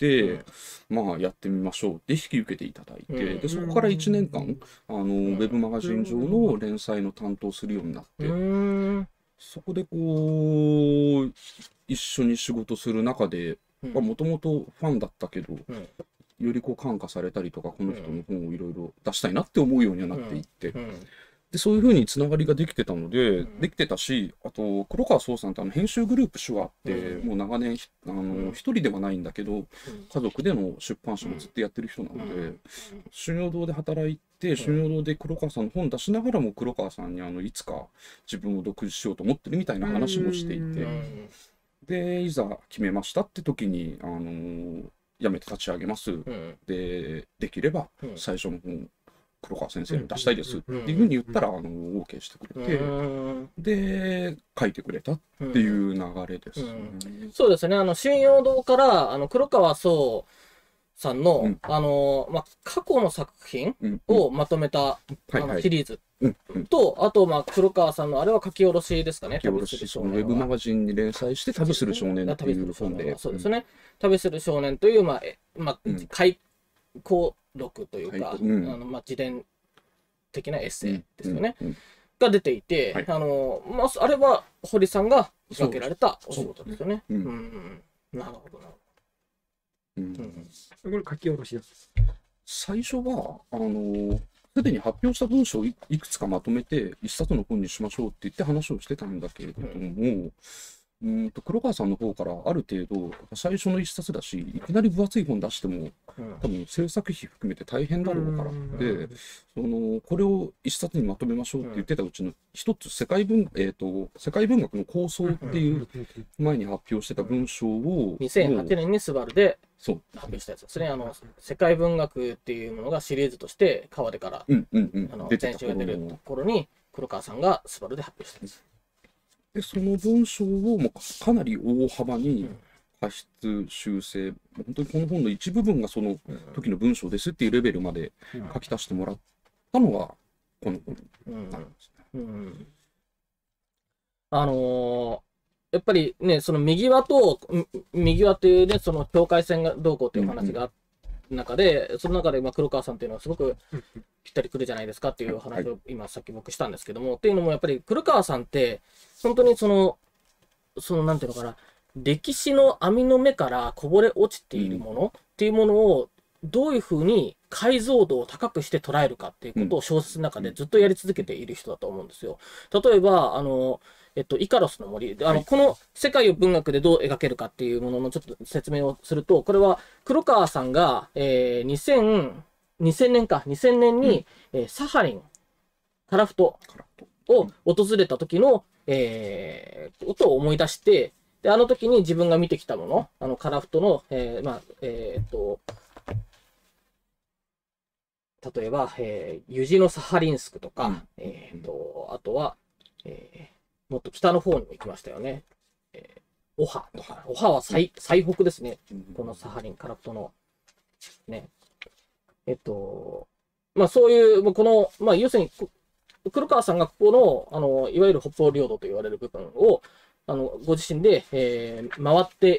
まあやってみましょうって引き受けていただいて、 うんでそこからいちねんかんあのーウェブマガジン上の連載の担当するようになって、 うんそこでこう一緒に仕事する中でもともとファンだったけど、 うんよりこう感化されたりとか、この人の本をいろいろ出したいなって思うようにはなっていって、 うんでそういうふうにつながりができてたので、 んできてたし、あと黒川壮さんってあの編集グループ手話って、 うんもう長年ひあの一人ではないんだけど、家族での出版社もずっとやってる人なので、 うん春陽堂で働いて、春陽堂で黒川さんの本出しながらも黒川さんにあのいつか自分を独立しようと思ってるみたいな話もしていて、 うんでいざ決めましたって時にあの辞めて立ち上げます、 うんでできればうん最初の本黒川先生に出したいですっていうふうに言ったら、あの OK してくれて、 うんで書いてくれたっていう流れです、 うんそうですね、あの春陽堂からあの黒川壮さんの、 うんあのまあ、過去の作品うんをまとめた、 はいあのはいシリーズうんうんと、あと、まあ、黒川さんのあれは書き下ろしですかね、 書き下ろしそのウェブマガジンに連載して旅する少年っていう本で、 そうですね、旅する少年という、まあえまあうん回顧録というか、 はいうんあのまあ、自伝的なエッセイですよね、 うんうんが出ていて、 はいあのまあ、あれは堀さんが仕掛けられたお仕事ですよね。 そうううんんなるほどなるうんほど。うんこれ書き下ろしです。 最初はあのすでに発表した文章をいいくつかまとめて一冊の本にしましょうって言って話をしてたんだけれども、うーんと黒川さんの方からある程度最初の一冊だしいきなり分厚い本出してもうん多分制作費含めて大変だろうからうんで、そのこれを一冊にまとめましょうって言ってたうちの一つ世界文、えー、と世界文学の構想っていう前に発表してた文章をにせんはちねんにスバルでそう発表したやつですね。あの世界文学っていうものがシリーズとして川出からうんうんうんあの出てた全集が出る頃のところに黒川さんがスバルで発表したんです。 でその文章をもうかなり大幅に過失修正、本当にこの本の一部分がその時の文章ですっていうレベルまで書き足してもらったのがこの本うんになるんですね。 うんあのーやっぱりね、その右輪と、ん右輪というね、その境界線がどうこうという話があった中で、その中でまあ黒川さんっていうのはすごくぴったりくるじゃないですかっていう話を今さっき僕したんですけども、っていうのもやっぱり黒川さんって本当にその、そのなんていうのかな、歴史の網の目からこぼれ落ちているものっていうものをどういうふうに解像度を高くして捉えるかっていうことを小説の中でずっとやり続けている人だと思うんですよ。例えば、あの、えっと、イカロスの森。あの、 はいこの世界を文学でどう描けるかっていうもののちょっと説明をすると、これは黒川さんが、えー、にせん、にせんねんか、にせんねんに、えーサハリン、カラフトからとを訪れた時の、えーことを思い出して、で、あの時に自分が見てきたもの、あの、カラフトの、えーまあ、えーっと、例えば、えー、ユジノサハリンスクとか、 うんえーっと、あとは、えーもっと北の方にも行きましたよね。えーオハとか、オハは最最北ですね。このサハリン、カラフトの。ね。えっと、まあそういう、もうこの、まあ要するに、こ黒川さんがここの、あの、いわゆる北方領土と言われる部分を、あの、ご自身で、えー回って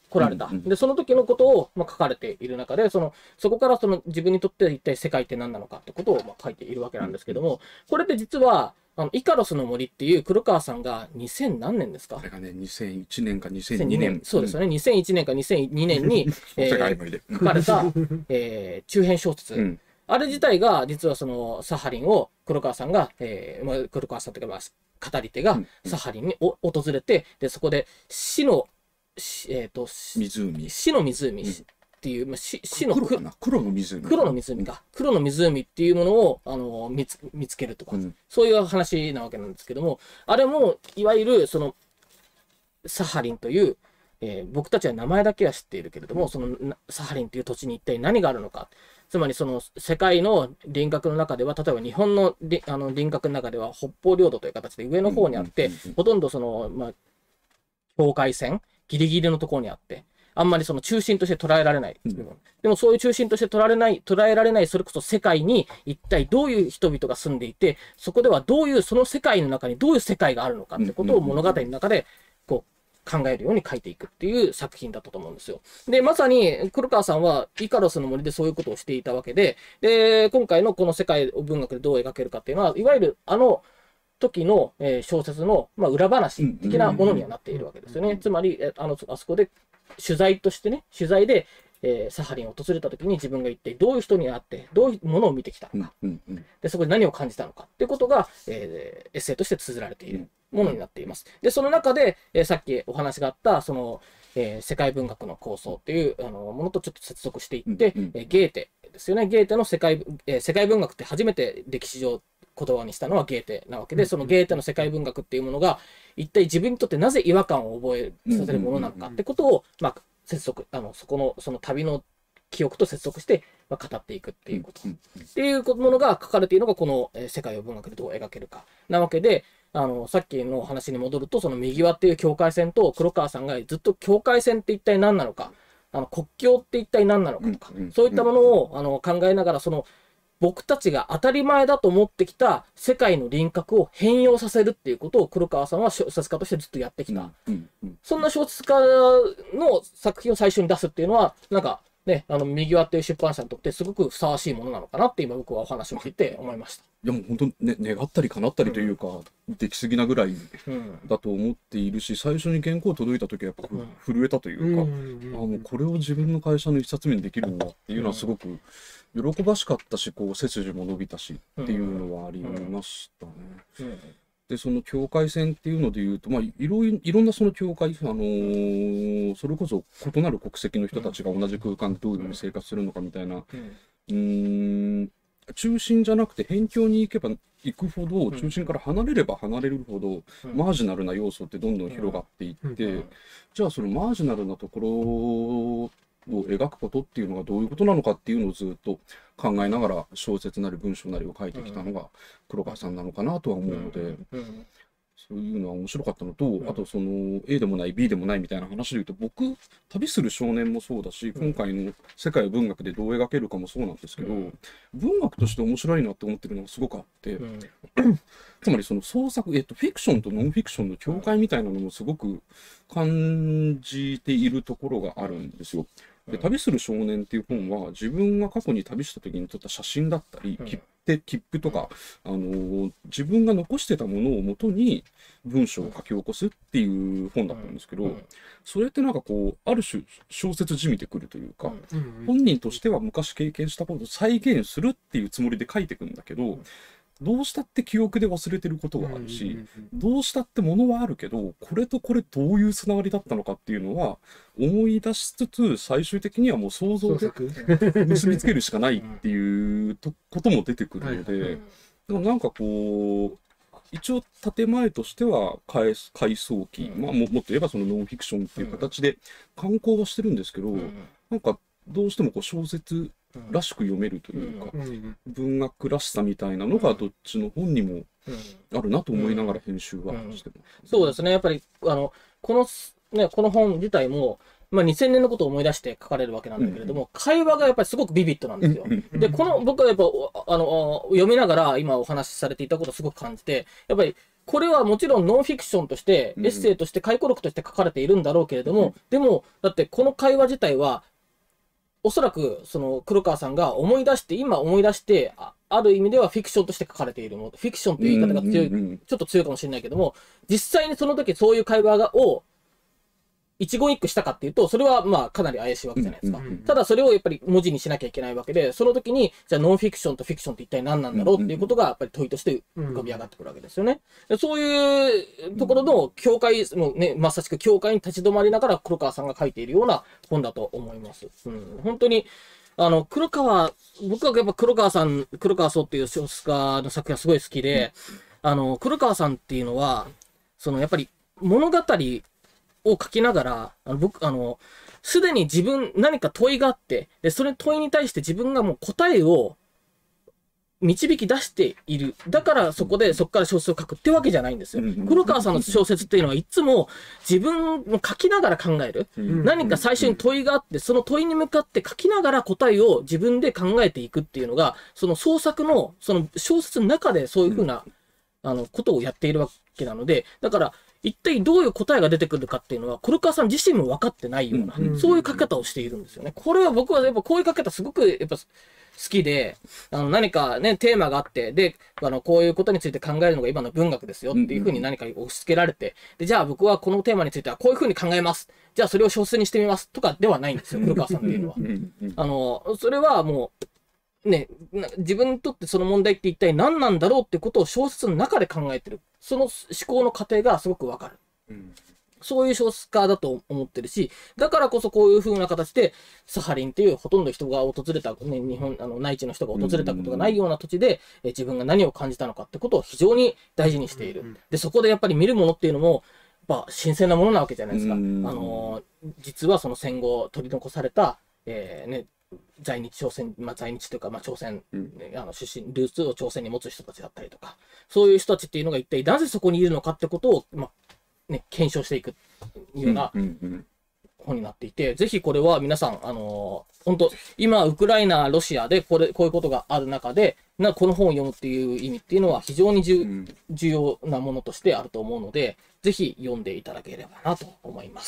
来られた。 うんうんで、その時のことを、まあ、書かれている中で、その、そこからその自分にとって一体世界って何なのかってことをまあ書いているわけなんですけども、これって実は、あの、イカロスの森っていう黒川さんがにせん何年ですかあれがね、にせんいちねんかにせんにねん。 そうですよね。にせんいちねんかにせんにねんに、え世界ーので。 書かれた、えー中編小説。 うん。 あれ自体が、実はその、サハリンを黒川さんが、えーまあ、黒川さんというか、まあ、語り手がうんサハリンにお訪れて、で、そこで死の、しえっ、と、し湖。 死の湖っていう、まあ、死死のく黒かな黒の湖。 黒の湖か。黒の湖っていうものを、あの、見つ見つけるとか、 うん。 そういう話なわけなんですけども、あれも、いわゆる、その、サハリンという、えー僕たちは名前だけは知っているけれども、そのなサハリンという土地に一体何があるのか。つまりその世界の輪郭の中では、例えば日本のりあの輪郭の中では北方領土という形で上の方にあってうんうんうんうん、 ほとんどその、まあ、境界線、ギリギリのところにあって、あんまりその中心として捉えられない部分。 うんでもそういう中心として捉えられない、捉えられない、それこそ世界に一体どういう人々が住んでいて、そこではどういう、その世界の中にどういう世界があるのかってことを物語の中で、こう、考えるように書いていくっていう作品だったと思うんですよ。で、まさに黒川さんはイカロスの森でそういうことをしていたわけで、で、今回のこの世界を文学でどう描けるかっていうのは、いわゆるあの時のえー小説の、まあ、裏話的なものにはなっているわけですよね。つまり、えあの、あそこで取材としてね、取材で、えーサハリンを訪れた時に自分が一体どういう人に会って、どういうものを見てきたのか、 うんうんで、そこで何を感じたのかっていうことが、えーエッセイとして綴られているものになっています。で、その中で、えーさっきお話があった、その、えー世界文学の構想っていうあのものとちょっと接続していって、 うんうんえーゲーテですよね。ゲーテの世界、えー世界文学って初めて歴史上言葉にしたのはゲーテなわけで、そのゲーテの世界文学っていうものが、一体自分にとってなぜ違和感を覚えさせるものなのかってことを、まあ、接続、あの、そこの、その旅の記憶と接続して、まあ、語っていくっていうこと。 うんっていうものが書かれているのが、この、えー世界を文学でどう描けるかなわけで、あの、さっきの話に戻ると、その右輪っていう境界線と黒川さんがずっと境界線って一体何なのか、あの国境って一体何なのかとか、 うんうんそういったものをあの考えながら、その僕たちが当たり前だと思ってきた世界の輪郭を変容させるっていうことを黒川さんは小説家としてずっとやってきた。 うんうんそんな小説家の作品を最初に出すっていうのは、なんかね、あの、右輪っていう出版社にとってすごくふさわしいものなのかなって今僕はお話を聞いて思いました。 いやもう本当ね、願ったり叶ったりというか、できすぎなぐらいうん。 だと思っているし、最初に原稿届いた時はやっぱふ震えたというか、あもうこれを自分の会社の一冊目にできるんだっていうのはすごく喜ばしかったし、こう背筋も伸びたしっていうのはありましたね。 うん。 で、その境界線っていうので言うと、まあ、いろいいろんなその境界、あのーそれこそ異なる国籍の人たちが同じ空間でどういうふうに生活するのかみたいな、 うん。 うーん、中心じゃなくて辺境に行けば行くほど、中心から離れれば離れるほど、 うんマージナルな要素ってどんどん広がっていって、 うんじゃあそのマージナルなところを描くことっていうのがどういうことなのかっていうのをずっと考えながら小説なり文章なりを書いてきたのが黒川さんなのかなとは思うので、 うん。 そういうのは面白かったのと、 んあとその A でもない B でもないみたいな話で言うと、僕旅する少年もそうだし、今回の世界を文学でどう描けるかもそうなんですけど、 うん文学として面白いなって思ってるのがすごくあって、 うん。 つまりその創作、えっと、フィクションとノンフィクションの境界みたいなのもすごく感じているところがあるんですよ。で、旅する少年っていう本は自分が過去に旅した時に撮った写真だったり、 うん切手、切符とか、あのー自分が残してたものをもとに文章を書き起こすっていう本だったんですけど、それってなんかこう、ある種小説じみてくるというか、本人としては昔経験したことを再現するっていうつもりで書いていくんだけど、どうしたって記憶で忘れてることはあるし、どうしたってものはあるけど、これとこれどういうつながりだったのかっていうのは思い出しつつ、最終的にはもう想像で結びつけるしかないっていうとことも出てくるので、でもなんかこう、一応建前としては回回想記、まあももっと言えばそのノンフィクションっていう形で刊行はしてるんですけど、なんかどうしてもこう小説らしく読めるというか、文学らしさみたいなのがどっちの本にもあるなと思いながら編集はしてます。 そうですね。やっぱり、あの、この、ね、この本自体も、まあ、にせんねんのことを思い出して書かれるわけなんだけれども、 うん会話がやっぱりすごくビビッドなんですよ。 うんで、この、僕はやっぱ、あの、読みながら今お話しされていたことをすごく感じて、やっぱり、 これはもちろんノンフィクションとして、エッセイとして回顧録として書かれているんだろうけれども、うん、でも、だってこの会話自体は、おそらく、その、黒川さんが思い出して、今思い出して、あ, ある意味ではフィクションとして書かれているもの。フィクションという言い方が強い、うんうんうん、ちょっと強いかもしれないけども、実際にその時そういう会話がを、一言一句したかっていうと、それはまあかなり怪しいわけじゃないですか。うんうんうん、ただそれをやっぱり文字にしなきゃいけないわけで、その時に、じゃあノンフィクションとフィクションって一体何なんだろうっていうことがやっぱり問いとして浮かび上がってくるわけですよね。うん、そういうところの境界、もうね、まさしく境界に立ち止まりながら黒川さんが書いているような本だと思います。うん、本当に、あの、黒川、僕はやっぱ黒川さん、黒川壮っていう小説家の作品がすごい好きで、あの、黒川さんっていうのは、そのやっぱり物語を書きながら、あの僕、あの、すでに自分、何か問いがあって、で、それ問いに対して自分がもう答えを導き出している。だからそこで、そこから小説を書くってわけじゃないんですよ。黒川さんの小説っていうのはいつも自分を書きながら考える。何か最初に問いがあって、その問いに向かって書きながら答えを自分で考えていくっていうのが、その創作の、その小説の中でそういうふうな、あの、ことをやっているわけなので、だから、一体どういう答えが出てくるかっていうのは、黒川さん自身も分かってないような、うん、そういう書き方をしているんですよね。これは僕はやっぱこういう書き方すごくやっぱ好きで、あの何かね、テーマがあって、で、あの、こういうことについて考えるのが今の文学ですよっていうふうに何か押し付けられて、で、じゃあ僕はこのテーマについてはこういうふうに考えます。じゃあそれを小説にしてみますとかではないんですよ、黒川さんっていうのは。あの、それはもう、ね、自分にとってその問題って一体何なんだろうってことを小説の中で考えてる。その思考の過程がすごくわかる。うん、そういう小説家だと思ってるし、だからこそこういう風な形で、サハリンっていうほとんど人が訪れた、ね、日本、あの、内地の人が訪れたことがないような土地で、え自分が何を感じたのかってことを非常に大事にしている。で、そこでやっぱり見るものっていうのも、やっぱ新鮮なものなわけじゃないですか。あの、実はその戦後取り残された、えー、ね、在日朝鮮、まあ、在日というか、まあ、朝鮮、うん、あの出身、ルーツを朝鮮に持つ人たちだったりとか、そういう人たちっていうのが一体なぜそこにいるのかってことを、まあ、ね、検証していくような本になっていて、ぜひこれは皆さん、あのー、本当今、ウクライナ、ロシアでこれ、こういうことがある中で、なこの本を読むっていう意味っていうのは非常に重、うん、重要なものとしてあると思うので、ぜひ読んでいただければなと思います。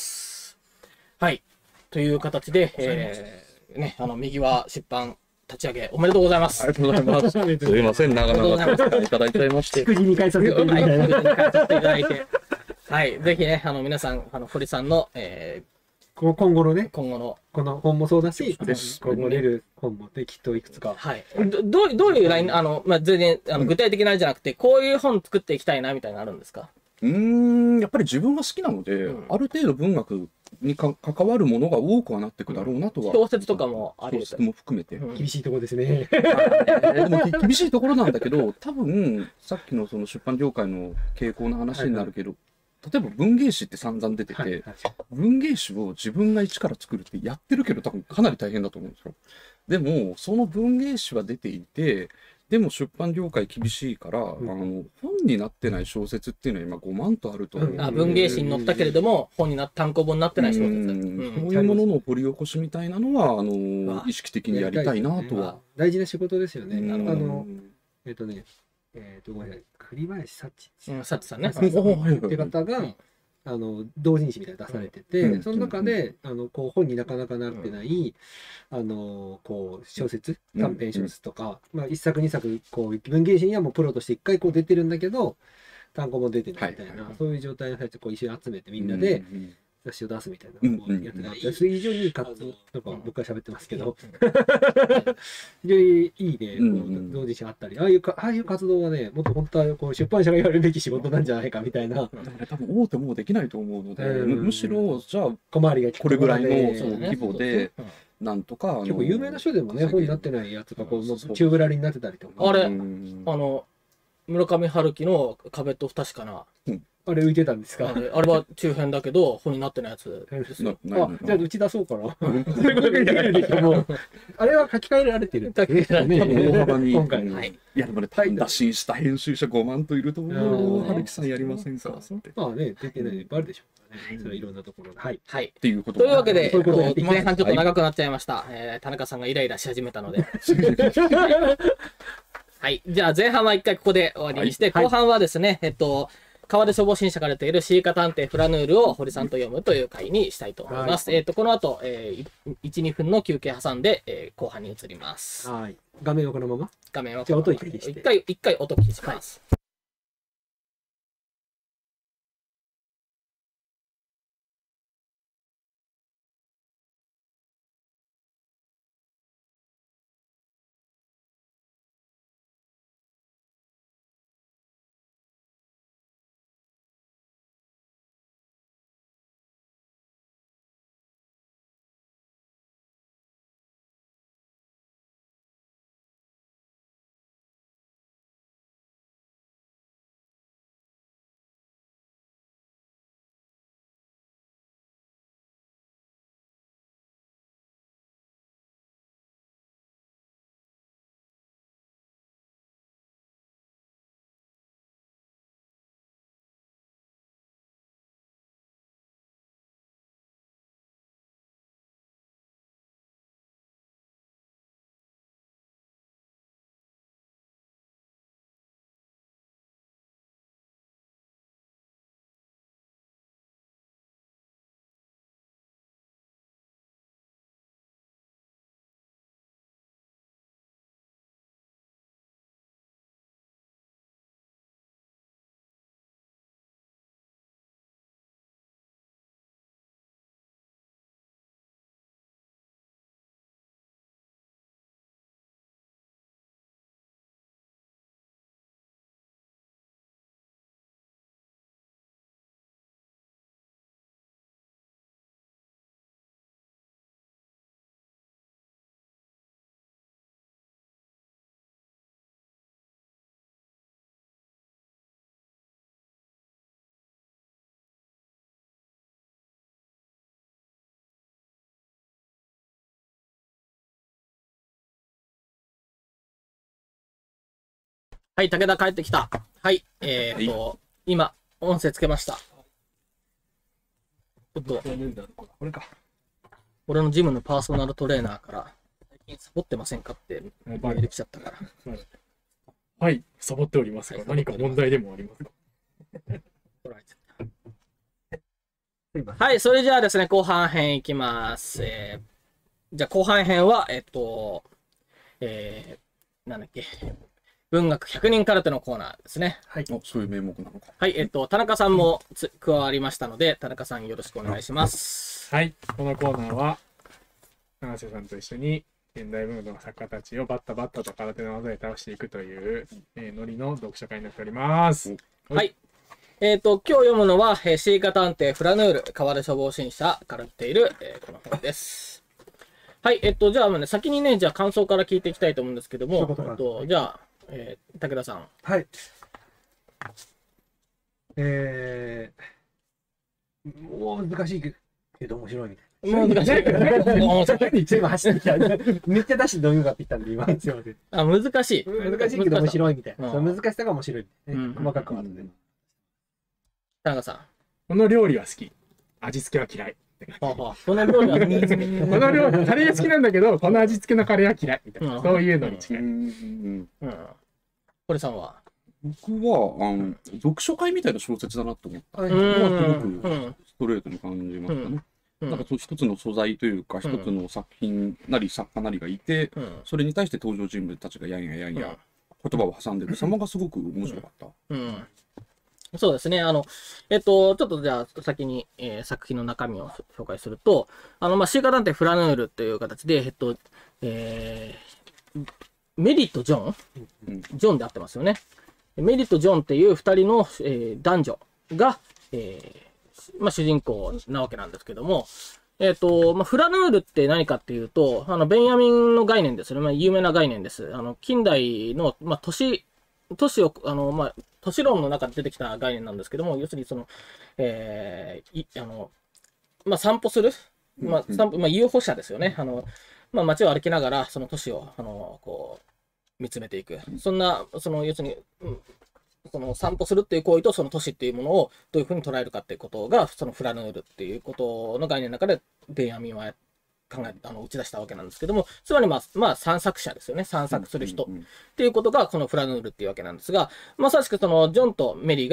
はい。という形で、えーね、あの、右は出版立ち上げ、おめでとうございます。 ありがとうございます。すいません、長々といただいちゃいまして。 くじに返させていただいて。 はい、くじに返させていただいて。はい、ぜひね、あの、皆さん、あの、堀さんの、えー、今後のね、 今後の、 この本もそうだし、今後出る本もね、きっといくつか。 はい。ど, どうどういうライン、あの、まあ、全然、あの、具体的なあれじゃなくて、こういう本作っていきたいな、みたいなのあるんですか？ うーん、やっぱり自分が好きなので、うん、ある程度文学にか関わるものが多くはなっていくだろうなとは。 小説とかもあり小説も含めて。 うん、厳しいところですね。 でも厳しいところなんだけど、多分、さっきのその出版業界の傾向の話になるけど、はいはい、例えば文芸誌って散々出てて、はいはい、文芸誌を自分が一から作るってやってるけど、多分かなり大変だと思うんですよ。でも、その文芸誌は出ていて、でも出版業界厳しいから、うん、あの本になってない小説っていうのは今ごまんとあると思う、うん、 あ文芸誌に載ったけれども本にな単行本になってない小説、うんうん、そういうものの掘り起こしみたいなのはあの意識的にやりたいなとは、 ね、大事な仕事ですよね。あのえっ、ー、とねえっ、ー、とごめんなさい栗林幸幸さんねって方が、うんあの同人誌みたいなの出されてて、うん、その中で、うん、あのこう本になかなかなってない、うん、あのこう小説短編小説とか、うん、まあ、いっさくにさくこう文芸誌にはもうプロとしていっかいこう出てるんだけど単行も出てないみたいな、はいはい、そういう状態の人たちこう一緒に集めてみんなで雑誌を出すみたいなのをやってた、うん、非常にいい活動とか僕は喋ってますけど非常にいいね、うん、同時誌あったりああいうかああいう活動はねもっと本当はこう出版社がやるべき仕事なんじゃないかみたいな。だから多分大手もうできないと思うので、うん、むしろじゃあ小回りがこれぐらいのそう規模でなんとか結構有名な書でもね本になってないやつがこう宙ぶらりになってたりとかあれ、うん、あの村上春樹の壁と不確かな、 うんあれ浮いてたんですか？ あれ、あれは中編だけど本になってないやつですよ。 あ、じゃあ打ち出そうかな。あれは書き換えられてる。 書き換えられてる。大幅に今回。 はい。いやでもね、打診した編集者ごまんといると思う。春樹さんやりませんか？ まあね、出てないいっぱいあるでしょうね。それはいろんなところで。はい。 はい。 っていうことというわけで、前半ちょっと長くなっちゃいました。えー、田中さんがイライラし始めたので。はい。じゃあ前半は一回ここで終わりにして、後半はですね、えっと、 川で消防審査から出ているシーカ探偵フラヌールを堀さんと読むという回にしたいと思います。 はいえっと、この後、えー、いち、にふんの休憩挟んで、えー後半に移ります。 はい。画面をこのまま。 画面をじゃあ音一回消して一回、一回音消します。はい、武田帰ってきた。はい、えー、っと、今、音声つけました。ちょっと、 これか。 俺のジムのパーソナルトレーナーから、最近サボってませんかってメール来ちゃったから。 はい、サボっておりますが、何か問題でもありますか？ 取られちゃったはい、それじゃあですね、後半編いきます。えー、じゃあ後半編は、えっと、えー、なんだっけ、文学ひゃくにん空手のコーナーですね。 はい。 あ、そういう名目なのか。 はい、えっと、田中さんもつ加わりましたので、田中さんよろしくお願いします。 はい、このコーナーは、永瀬さんと一緒に現代文学の作家たちをバッタバッタと空手の技で倒していくという、えー、ノリの読書会になっております。 はい。えっ、と、今日読むのは、えー、シーカ探偵フラヌール、川出処方新社から来ている、えー、この本です。はい、えっと、じゃあ、ね、先にね、じゃあ感想から聞いていきたいと思うんですけども、えっと、じゃあ、えー、武田さん。 はい。えー、もう難しいけど面白いみたいもう難しい。面白い。 な。今走ってきた。めっちゃ出して飲みよかってきたんで、今。すいません。 あ、難しい。 難しいけど面白いみたいな。 うんその難しさが面白い、ねうん細かくはあるんで。 田中さん。 この料理は好き。味付けは嫌い。 はあはあ、この料理は好き。 この料理、カレー好きなんだけど、この味付けのカレーは嫌い。みたいな。 うんそういうのに近い。 うんうん。堀さんは。 僕はあの読書会みたいな小説だなと思った。 はいうんここはすごうんくストレートに感じましたね。 うんなんかそう一つの素材というか、一つの作品なり作家なりがいて、 うん。 それに対して登場人物たちがやんややんや言葉を挟んでる様がすごく面白かった。 うん。そうですね。あの、えっと、ちょっとじゃあ先に、えー作品の中身を紹介すると、あの、まあ、シーカ探偵フラヌールという形で、えっと、えー、メリット・ジョン、 うんジョンで合ってますよね。メリット・ジョンっていう二人の、えー男女が、えーまあ、主人公なわけなんですけども、えっ、と、まあ、フラヌールって何かっていうと、あの、ベンヤミンの概念ですよね。まあ、有名な概念です。あの、近代の、まあ、都市、都市を、あの、まあ、都市論の中で出てきた概念なんですけども、要するにその、えーいあの、まあ、散歩する、まあ、散歩、まあ、遊歩者ですよね。あの、まあ、街を歩きながら、その都市を、あの、こう、見つめていく。そんな、その、要するに、うんその散歩するっていう行為とその都市っていうものをどういうふうに捉えるかっていうことが、そのフラヌールっていうことの概念の中で、ベンヤミンは考え、あの、打ち出したわけなんですけども、つまりまあ、まあ、散策者ですよね。散策する人。 うんうんっていうことがこのフラヌールっていうわけなんですが、まさしくそのジョンとメリーが、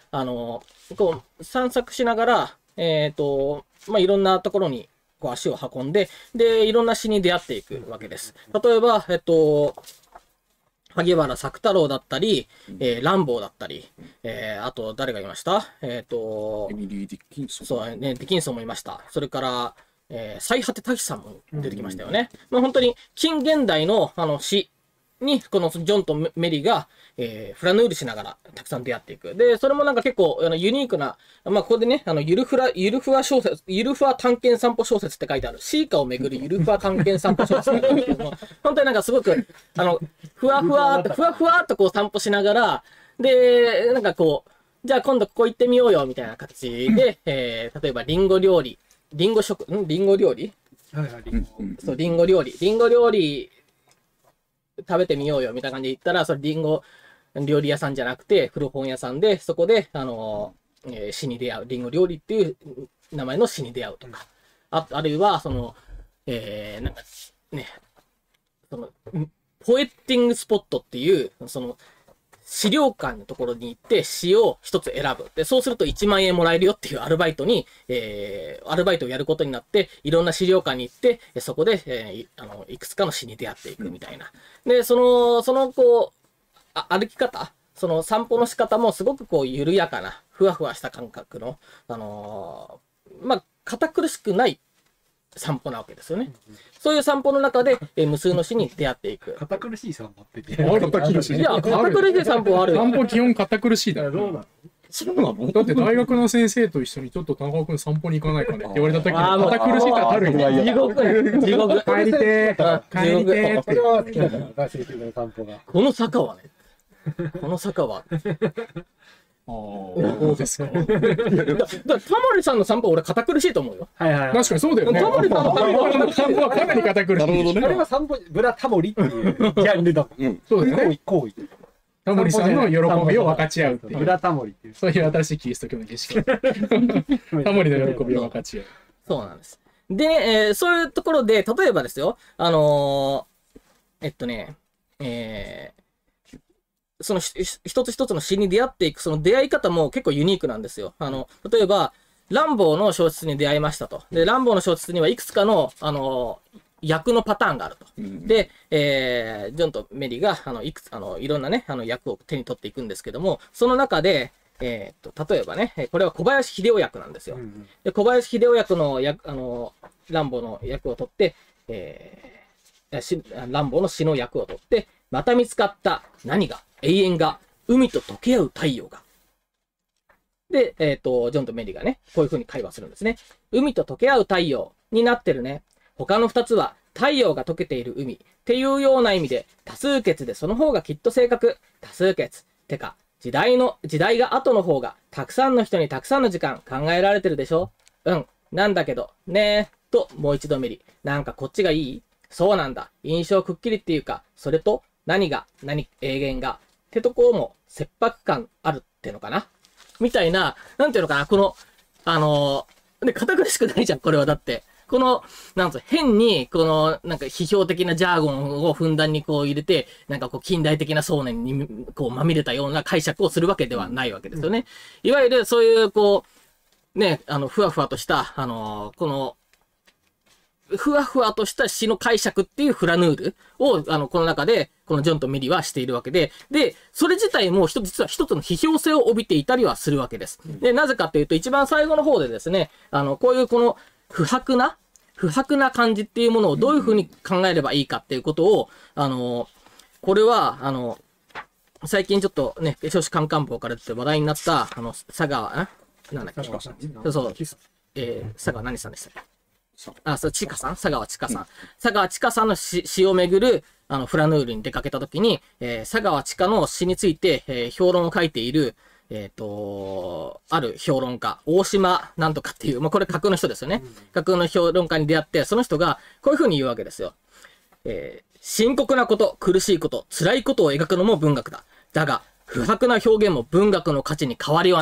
あの、こう、散策しながら、えっと、まあ、いろんなところに、こう、足を運んで、で、いろんな詩に出会っていくわけです。例えば、えっと、萩原作太郎だったり、えー、乱暴だったり、えー、あと、誰がいましたえっと、 エミリー・ディッキンソン。 そうね、ディキンソンもいました。それから、えー、最果て滝さんも出てきましたよね。まあ、本当に、近現代の、あの、詩に、このジョンとメリーが、えー、フラヌールしながら、たくさん出会っていく。で、それもなんか結構、あの、ユニークな、まあ、ここでね、あの、ゆるふら、ゆるふわ小説、ゆるふわ探検散歩小説って書いてある、シーカをめぐるゆるふわ探検散歩小説って書いてあるんですけども、本当になんかすごく、あの、ふわふわっと、ふわふわっとこう散歩しながら、で、なんかこう、じゃあ今度ここ行ってみようよ、みたいな形で、えー、例えばリンゴ料理、リンゴ食、んリンゴ料理はいはい、リンゴ。 そう、リンゴ料理。リンゴ料理食べてみようよ、みたいな感じで言ったら、それリンゴ料理屋さんじゃなくて、古本屋さんで、そこで、あの、えー詩に出会う。リンゴ料理っていう名前の詩に出会うとか。あ、あるいは、その、えー、なんか、ね、その、ポエッティングスポットっていう、その、資料館のところに行って詩を一つ選ぶ。で、そうするといちまんえんもらえるよっていうアルバイトに、えー、アルバイトをやることになって、いろんな資料館に行って、そこで、えー、いあの、いくつかの詩に出会っていくみたいな。で、その、その、こう、あ歩き方、その散歩の仕方もすごくこう、緩やかな、ふわふわした感覚の、あのー、まあ、堅苦しくない散歩なわけですよね。そういう散歩の中で、えー無数の詩に出会っていく。 堅苦しい散歩って言って。 ある堅苦しいいや、堅苦しい散歩はあるよ。 散歩基本堅苦しいだよ。 どうなの？ そうなの？ だって大学の先生と一緒にちょっと田中君散歩に行かないかねって言われた時にあーもう堅苦しいからたるよ。 地獄、地獄。 帰りてー、帰りてーって。 それは好きだから、先生の散歩が。 この坂はね、この坂は。 ああ、そうですか。 だからタモリさんの散歩俺堅苦しいと思うよ。 はいはいはい。 確かにそうだよね。 タモリさんの散歩は散歩はかなり堅苦しい。 なるほどね。 あれは散歩、ブラタモリっていうジャンルだもん。 うん。 そうだよね。 行為。 タモリさんの喜びを分かち合うっていう。 ブラタモリっていう。 そういう新しいキリスト教の儀式。タモリの喜びを分かち合う。 そうなんです。で、えーそういうところで、例えばですよ、あのーえっとね、えーそのひ一つ一つの詩に出会っていく、その出会い方も結構ユニークなんですよ。あの、例えば、乱暴の小説に出会いましたと。で、乱暴の小説にはいくつかの、あのー役のパターンがあると。 うんで、えージョンとメリーが、あの、いくつ、あの、いろんなね、あの、役を手に取っていくんですけども、その中で、えーっと、例えばね、えーこれは小林秀夫役なんですよ。 うんで、小林秀夫役の役、あの、乱暴の役を取って、えー、し乱暴の詩の役を取って、また見つかった何が、永遠が、海と溶け合う太陽が。で、えっ、と、ジョンとメリーがね、こういう風に会話するんですね。海と溶け合う太陽になってるね。他の二つは太陽が溶けている海っていうような意味で多数決でその方がきっと正確。多数決。てか、時代の、時代が後の方がたくさんの人にたくさんの時間考えられてるでしょ？うん。なんだけど、ねー。と、もう一度メリー。なんかこっちがいい？そうなんだ。印象くっきりっていうか、それと何が、何、永遠が。ってところも切迫感あるってのかなみたいな、なんていうのかな、この、あのー、で、堅苦しくないじゃん、これはだって。この、なんつう、変に、この、なんか批評的なジャーゴンをふんだんにこう入れて、なんかこう近代的な想念にこうまみれたような解釈をするわけではないわけですよね。いわゆるそういうこう、ね、あの、ふわふわとした、あのー、この、ふわふわとした詩の解釈っていうフラヌールを、あの、この中で、このジョンとメリーはしているわけで、で、それ自体も一つ、実は一つの批評性を帯びていたりはするわけです。で、なぜかっていうと、一番最後の方でですね、あの、こういうこの、不白な、不白な感じっていうものをどういうふうに考えればいいかっていうことを、あの、これは、あの、最近ちょっとね、少子カンカン坊から出て話題になった、あの、佐川、んなんだっけそうそう、えー、佐川何さんでしたっけあ、そう、ちかさん佐川ちかさん。佐川ちかさんの詩詩をめぐる、あの、フラヌールに出かけたときに、えー、佐川ちかの詩について、えー、評論を書いている、えっ、と、ある評論家、大島なんとかっていう、まあ、これ架空の人ですよね。架空の評論家に出会って、その人がこういうふうに言うわけですよ。えー、深刻なこと、苦しいこと、辛いことを描くのも文学だ。だが、不白な表現も文学の価値に変わりはない。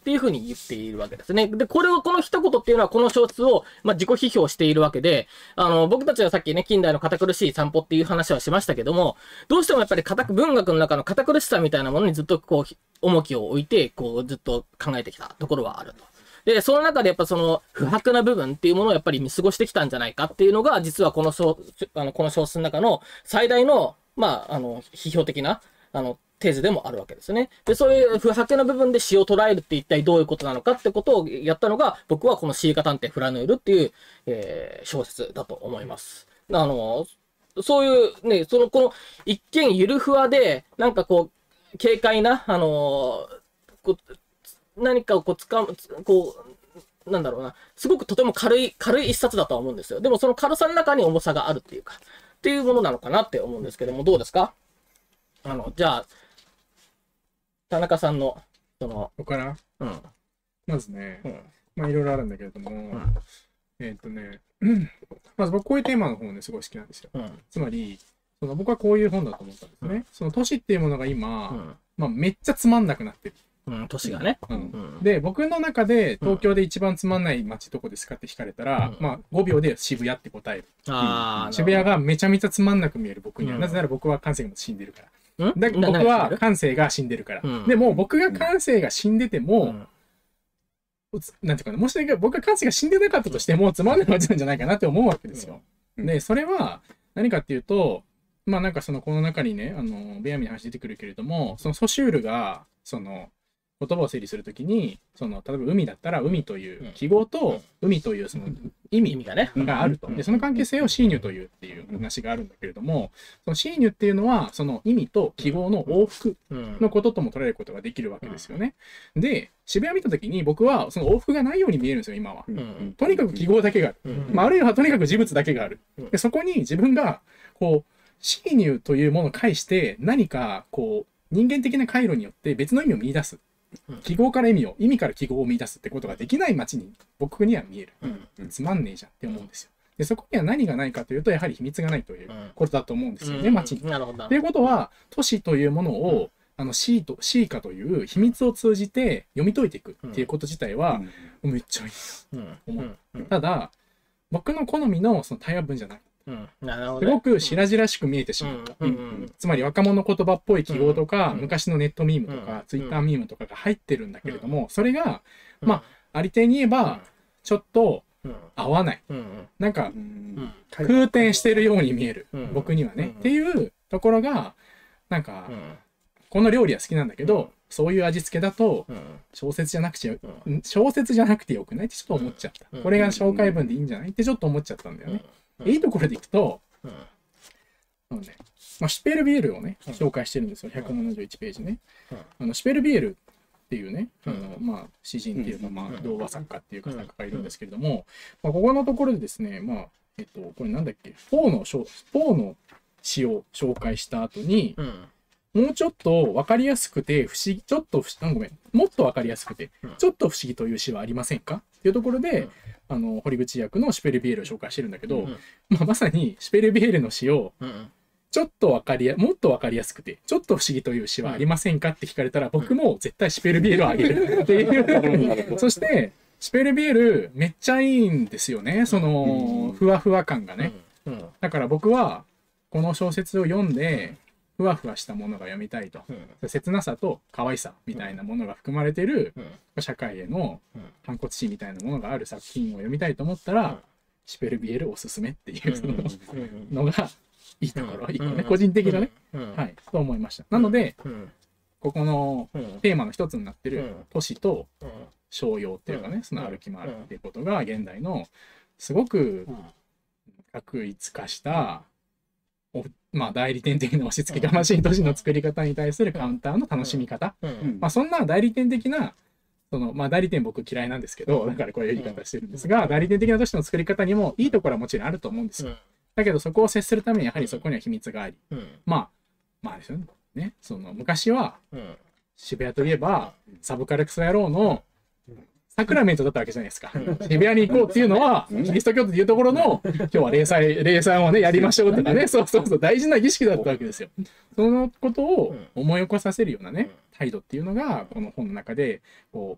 っていうふうに言っているわけですね。で、これを、この一言っていうのはこの小説を、まあ、自己批評しているわけで、あの、僕たちはさっきね、近代の堅苦しい散歩っていう話はしましたけども、どうしてもやっぱり堅く、文学の中の堅苦しさみたいなものにずっとこう、重きを置いて、こう、ずっと考えてきたところはあると。で、その中でやっぱその不白な部分っていうものをやっぱり見過ごしてきたんじゃないかっていうのが、実はこの小、あの、この小説の中の最大の、まあ、あの、批評的な、あの、テーゼでもあるわけですね。で、そういう不白な部分で詩を捉えるって一体どういうことなのかってことをやったのが、僕はこのシーカ探偵フラヌールっていう、えー、小説だと思います。あの、そういうね、その、この一見ゆるふわで、なんかこう、軽快な、あの、こう何かをこうつかむ、こう、なんだろうな、すごくとても軽い、軽い一冊だとは思うんですよ。でもその軽さの中に重さがあるっていうか、っていうものなのかなって思うんですけども、どうですか？あの、じゃあ、田中さんの、その、 ここから、 うん。 まずね、 うん。 まあいろいろあるんだけれども、 んえーっとね、うんまず僕こういうテーマの本ね、すごい好きなんですよ。 うん。 つまり、その僕はこういう本だと思ったんですね。その都市っていうものが今、 うん。 まあめっちゃつまんなくなってる。 うん。年がね。 うんうん。 で、僕の中で東京で一番つまんない街どこですかって聞かれたら、 うんまあごびょうで渋谷って答える。 ああ、 渋谷がめちゃめちゃつまんなく見える僕には、 うんなぜなら僕は感性が死んでるから。 うんだ僕なはな感性が死んでるから。 うんでも僕が感性が死んでても、 うんなんていうかな、もし僕が感性が死んでなかったとしてもつまんない街なんじゃないかなって思うわけですよ。 うんで、それは何かっていうと、まあなんかそのこの中にね、あの、ベアミの話出てくるけれども、そのソシュールが、その、言葉を整理するときに、その、例えば海だったら海という記号と海というその意意味味がね。 があると。で、その関係性をシーニュというっていう話があるんだけれども、そのシーニュっていうのは、その意味と記号の往復うん。 のこととも捉えることができるわけですよね。で、渋谷見たときに僕はその往復がないように見えるんですよ、今は。 んとにかく記号だけがある。 うんまあ、あるいはとにかく事物だけがあるうん。 で、そこに自分が、こう、シーニュというものを介して何か、こう、人間的な回路によって別の意味を見出すうん。 記号から意味を、意味から記号を見出すってことができない街に僕には見える。 うん。 つまんねえじゃんって思うんですよ。で、そこには何がないかというと、やはり秘密がないということだと思うんですよね、街に。 なるほど。 っていうことは、都市というものを、あの C と C 化という秘密を通じて読み解いていくっていうこと自体は、めっちゃいい。 うん。 思ううん。 ただ、僕の好みのその対話文じゃない。 うん。なるほどね。 すごく白々しく見えてしまう。 うん。うん。 つまり若者言葉っぽい記号とか、 うん昔のネットミームとか、 うんツイッターミームとかが入ってるんだけれども、それが、まあ、ありていに言えば、ちょっとうん。 合わない。 うん。 なんか、 うん。 空転してるように見える。 うん僕にはね。 うんっていうところが、なんか、 うん。 この料理は好きなんだけど、 うんそういう味付けだと、 うん。 小説じゃなくて、 うん小説じゃなくてよくないってちょっと思っちゃった。 うんこれが紹介文でいいんじゃないってちょっと思っちゃったんだよね。 うんいいところでいくと、 うん。 あのね、まあ、シュペルビエルをね、 うん紹介してるんですよ。ひゃくななじゅういちページね。 うんあのシュペルビエルっていうね、あうんのまあ、詩人っていうか、まあ、 うん童話作家っていうか作家がいるんですけれども、まあ、ここのところでですね、まあ、えっと、これなんだっけ、ポーの書、ポーの詩を紹介した後に、 うん。 もうちょっと分かりやすくて、不思議、ちょっと不思議、あごめん、もっと分かりやすくてうん、 ちょっと不思議という詩はありませんかっていうところで、 うんあの、堀口役のシュペルビエルを紹介してるんだけど、 うんまあ、まさにシュペルビエルの詩を、 うん。 ちょっと分かりや、もっと分かりやすくて、ちょっと不思議という詩はありませんかって聞かれたら、僕も絶対シュペルビエルをあげるっていう。そして、シュペルビエルめっちゃいいんですよね。その、ふわふわ感がね。 うん。 だから僕は、この小説を読んで、ふわふわしたものが読みたいと。 うん。 切なさと可愛さみたいなものが含まれてるうん。 社会へのうん反骨心みたいなものがある作品を読みたいと思ったら、 うんシュペルビエルおすすめっていうそのうん。 のがいいところ、いいところね、 うん個人的なね、 うん。 はい、と思いました。なので、 うん。 ここのうん。 テーマの一つになってるうん都市とうん。 商用っていうかね、 うんその歩き回るっていうことが現代のすごくうん。 確一化した、おまあ、代理店的な押し付けがましい都市の作り方に対するカウンターの楽しみ方、 うん。 まあ、そんな代理店的なその、まあ、代理店僕嫌いなんですけど、だからこういう言い方してるんですが、代理店的な都市の作り方にもいいところはもちろんあると思うんですよ。だけどそこを接するためにやはりそこには秘密があり、 うん。 まあ、まあですよね。その昔はうん。 渋谷といえばサブカルクソ野郎のサクラメントだったわけじゃないですか。渋谷に行こうっていうのは、キリスト教徒でいうところの、今日は礼祭、礼祭をね、やりましょうとかね、そうそうそう、大事な儀式だったわけですよ。そのことを思い起こさせるようなね、態度っていうのが、この本の中で、こう、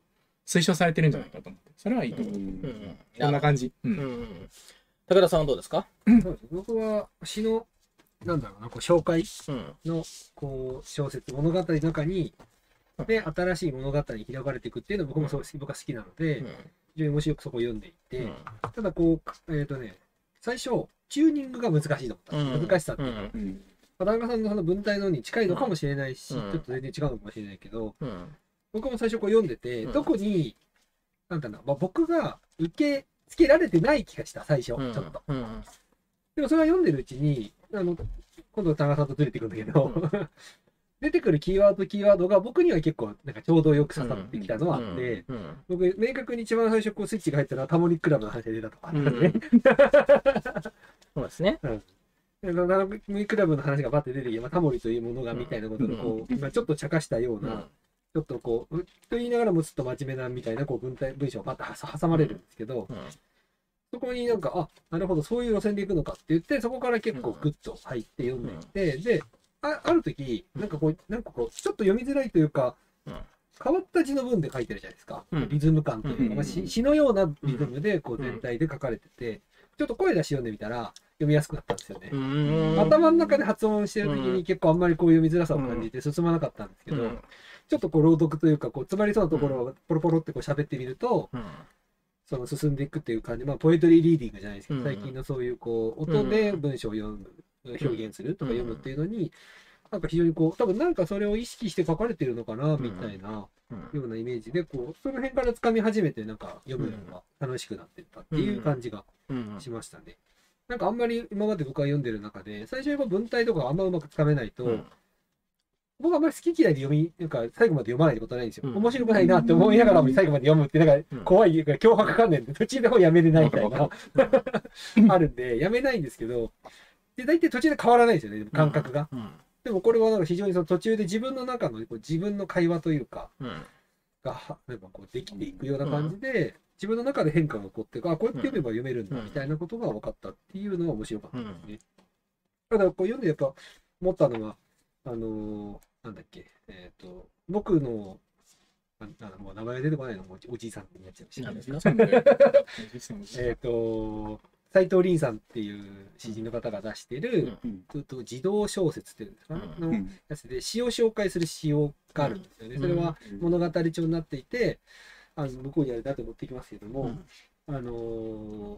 推奨されてるんじゃないかと思って、それはいいと思う。 うんうんこんな感じ。う。 うんんうん。武田さんはどうですか？ そうです。僕は詩の、なんだろうな、こう紹介うん。 のこう小説、物語の中に、で、新しい物語に開かれていくっていうのは僕もそう僕は好きなので、非常に面白くそこを読んでいて、 うんただこう、えっ、とね、最初、チューニングが難しいと思った。 うん難しさっていうか、 うんうんまあ田中さんのその文体のに近いのかもしれないし、 うんちょっと全然違うのかもしれないけど、 うん僕も最初こう読んでて、 うん特に、なんだろうな、まあ、僕が受け付けられてない気がした、最初、 うんちょっと。 うんでもそれは読んでるうちに、あの、今度田中さんとずれていくんだけど、出てくるキーワード、キーワードが僕には結構なんかちょうどよく刺さってきたのはあって、 うん僕、明確に一番最初こうスイッチが入ったのはタモリクラブの話が出たとかあったうんのね。 そうですね。 でタモリクラブの話がバッて出てきて、まあ、タモリというものがみたいなことをこう、まあ、ちょっと茶化したような、ちょっとこう、と言いながらもちょっと真面目なみたいなこう文体文章がバッと挟まれるんですけど、 うんそこになんか、あ、なるほど、そういう路線で行くのかって言って、そこから結構グッと入って読んでいって、で、あある時、なんかこう、なんかこう、ちょっと読みづらいというか、 うん変わった字の文で書いてるじゃないですか。 うんリズム感というか、 うんまあ、詩詩のようなリズムでこう全体で書かれてて、ちょっと声出し読んでみたら読みやすくなったんですよね。 うん頭の中で発音してる時に結構あんまりこう読みづらさを感じて進まなかったんですけど、 うんちょっとこう朗読というか、こう詰まりそうなところをポロポロってこう喋ってみると、 うんその進んでいくっていう感じ、まあポエトリーリーディングじゃないですけど、 うん最近のそういうこう音で文章を読む、表現するとか読むっていうのに、なんか非常にこう、多分なんかそれを意識して書かれてるのかな、みたいなようなイメージで、こう、その辺から掴み始めてなんか読むのが楽しくなってったっていう感じがうんしましたね。なんかあんまり今まで僕が読んでる中で、最初に文体とかあんまうまくつかめないと、 うん僕はあんまり好き嫌いで読み、なんか最後まで読まないことないんですよ。 うん面白くないなって思いながらも最後まで読むって、なんか怖い、脅迫観念で途中で本やめれないみたいな、あるんで、やめないんですけど、で、大体途中で変わらないですよね、感覚が。 うんでもこれはなんか非常にその途中で自分の中のこう自分の会話というか、 うんがはなんかこうできていくような感じで、自分の中で変化が起こって、あ、こうやって読めば読めるんだみたいなことが分かったっていうのは面白かったですね。ただこう読んでやっぱ思ったのは、あのーなんだっけ、えっ、と、僕の、ああのもう名前が出てこないのもおじいさんになっちゃいましたけど何ですか？ えっと、斉藤凛さんっていう詩人の方が出してる、 うんちょっと児童小説っていうんですかね、 うんのやつで詩を紹介する詩をがあるんですよね。 うんそれはうん物語調になっていて、あの向こうにあるだと持ってきますけども、 うんあのー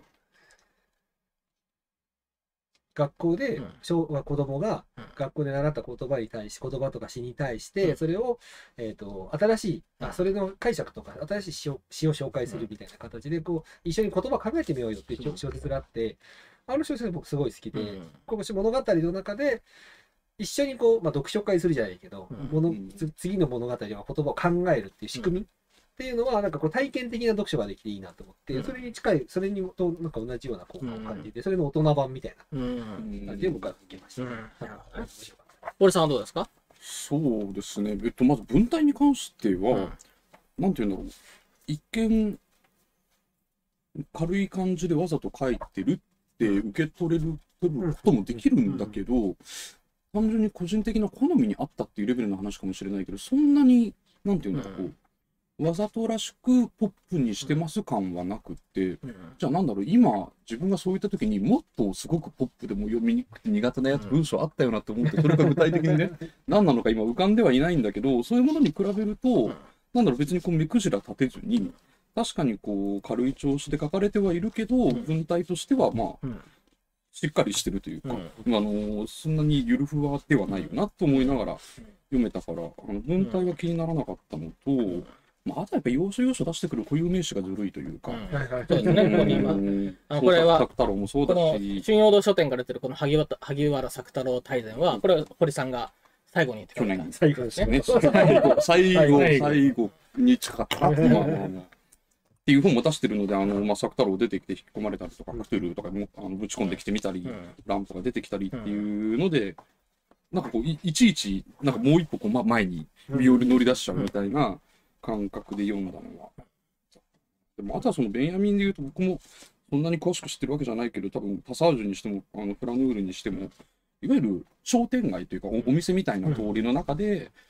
学校でうん小子供がうん学校で習った言葉に対し言葉とか詩に対してうんそれを、えー、と新しいうんあそれの解釈とか新しい詩を詩を紹介するみたいな形でこう一緒に言葉を考えてみようよっていう小説があって、あの小説僕すごい好きで、 うんこう物語の中で一緒にこう、まあ、読書会するじゃないけど、 うん物うんつ次の物語は言葉を考えるっていう仕組み、っていうのはなんかこう体験的な読書ができていいなと思って、 うんそれに近いそれにとなんか同じような効果を感じて、それの大人版みたいうんな感じで僕は受けました。 うんはいなるほど面白かった堀さんはどうですか？ そうですね。えっと、まず文体に関しては、なんていうんだろう。一見、軽い感じでわざと書いてるって受け取れることもできるんだけど、単純に個人的な好みに合ったっていうレベルの話かもしれないけど、そんなに、なんていうんだろう、こう、わざとらしくポップにしてます感はなくって、 うんじゃあなんだろう、今、自分がそういった時にもっとすごくポップでも読みにくくて苦手なやつ、 うん文章あったよなって思って、それが具体的にね、何なのか今浮かんではいないんだけど、そういうものに比べると、 うんなんだろう、別にこう目くじら立てずに、確かにこう軽い調子で書かれてはいるけど、 ん文体としてはまあ、 うんしっかりしてるというか、 うんあのーそんなにゆるふわではないよなと思いながら読めたから、あの文体は気にならなかったのと、まあ、あとはやっぱ要所要所出してくる固有名詞がずるいというか、 うんはいはいそうですね、ここに今。 うんあのこれはそう太郎もそうだこのし、 春陽堂書店から出てるこの萩原萩原作太郎大全は、これは堀さんが最後に言ってくれた去年最後ですね、最後、最後、 最後最後に近かったな。まあまあまあっていう本も出してるので、あの、まあ、作太郎出てきて引き込まれたりとか、クトゥルとかもあのぶち込んできてみたり、 うんランプが出てきたりっていうので、なんかこうい、いちいち、なんかもう一歩こう、ま、前にビオル乗り出しちゃうみたいな感覚で読んだのは。でも、あとはそのベンヤミンで言うと、僕もそんなに詳しく知ってるわけじゃないけど、多分パサージュにしても、あのフラヌールにしても、いわゆる商店街というかお、お店みたいな通りの中で、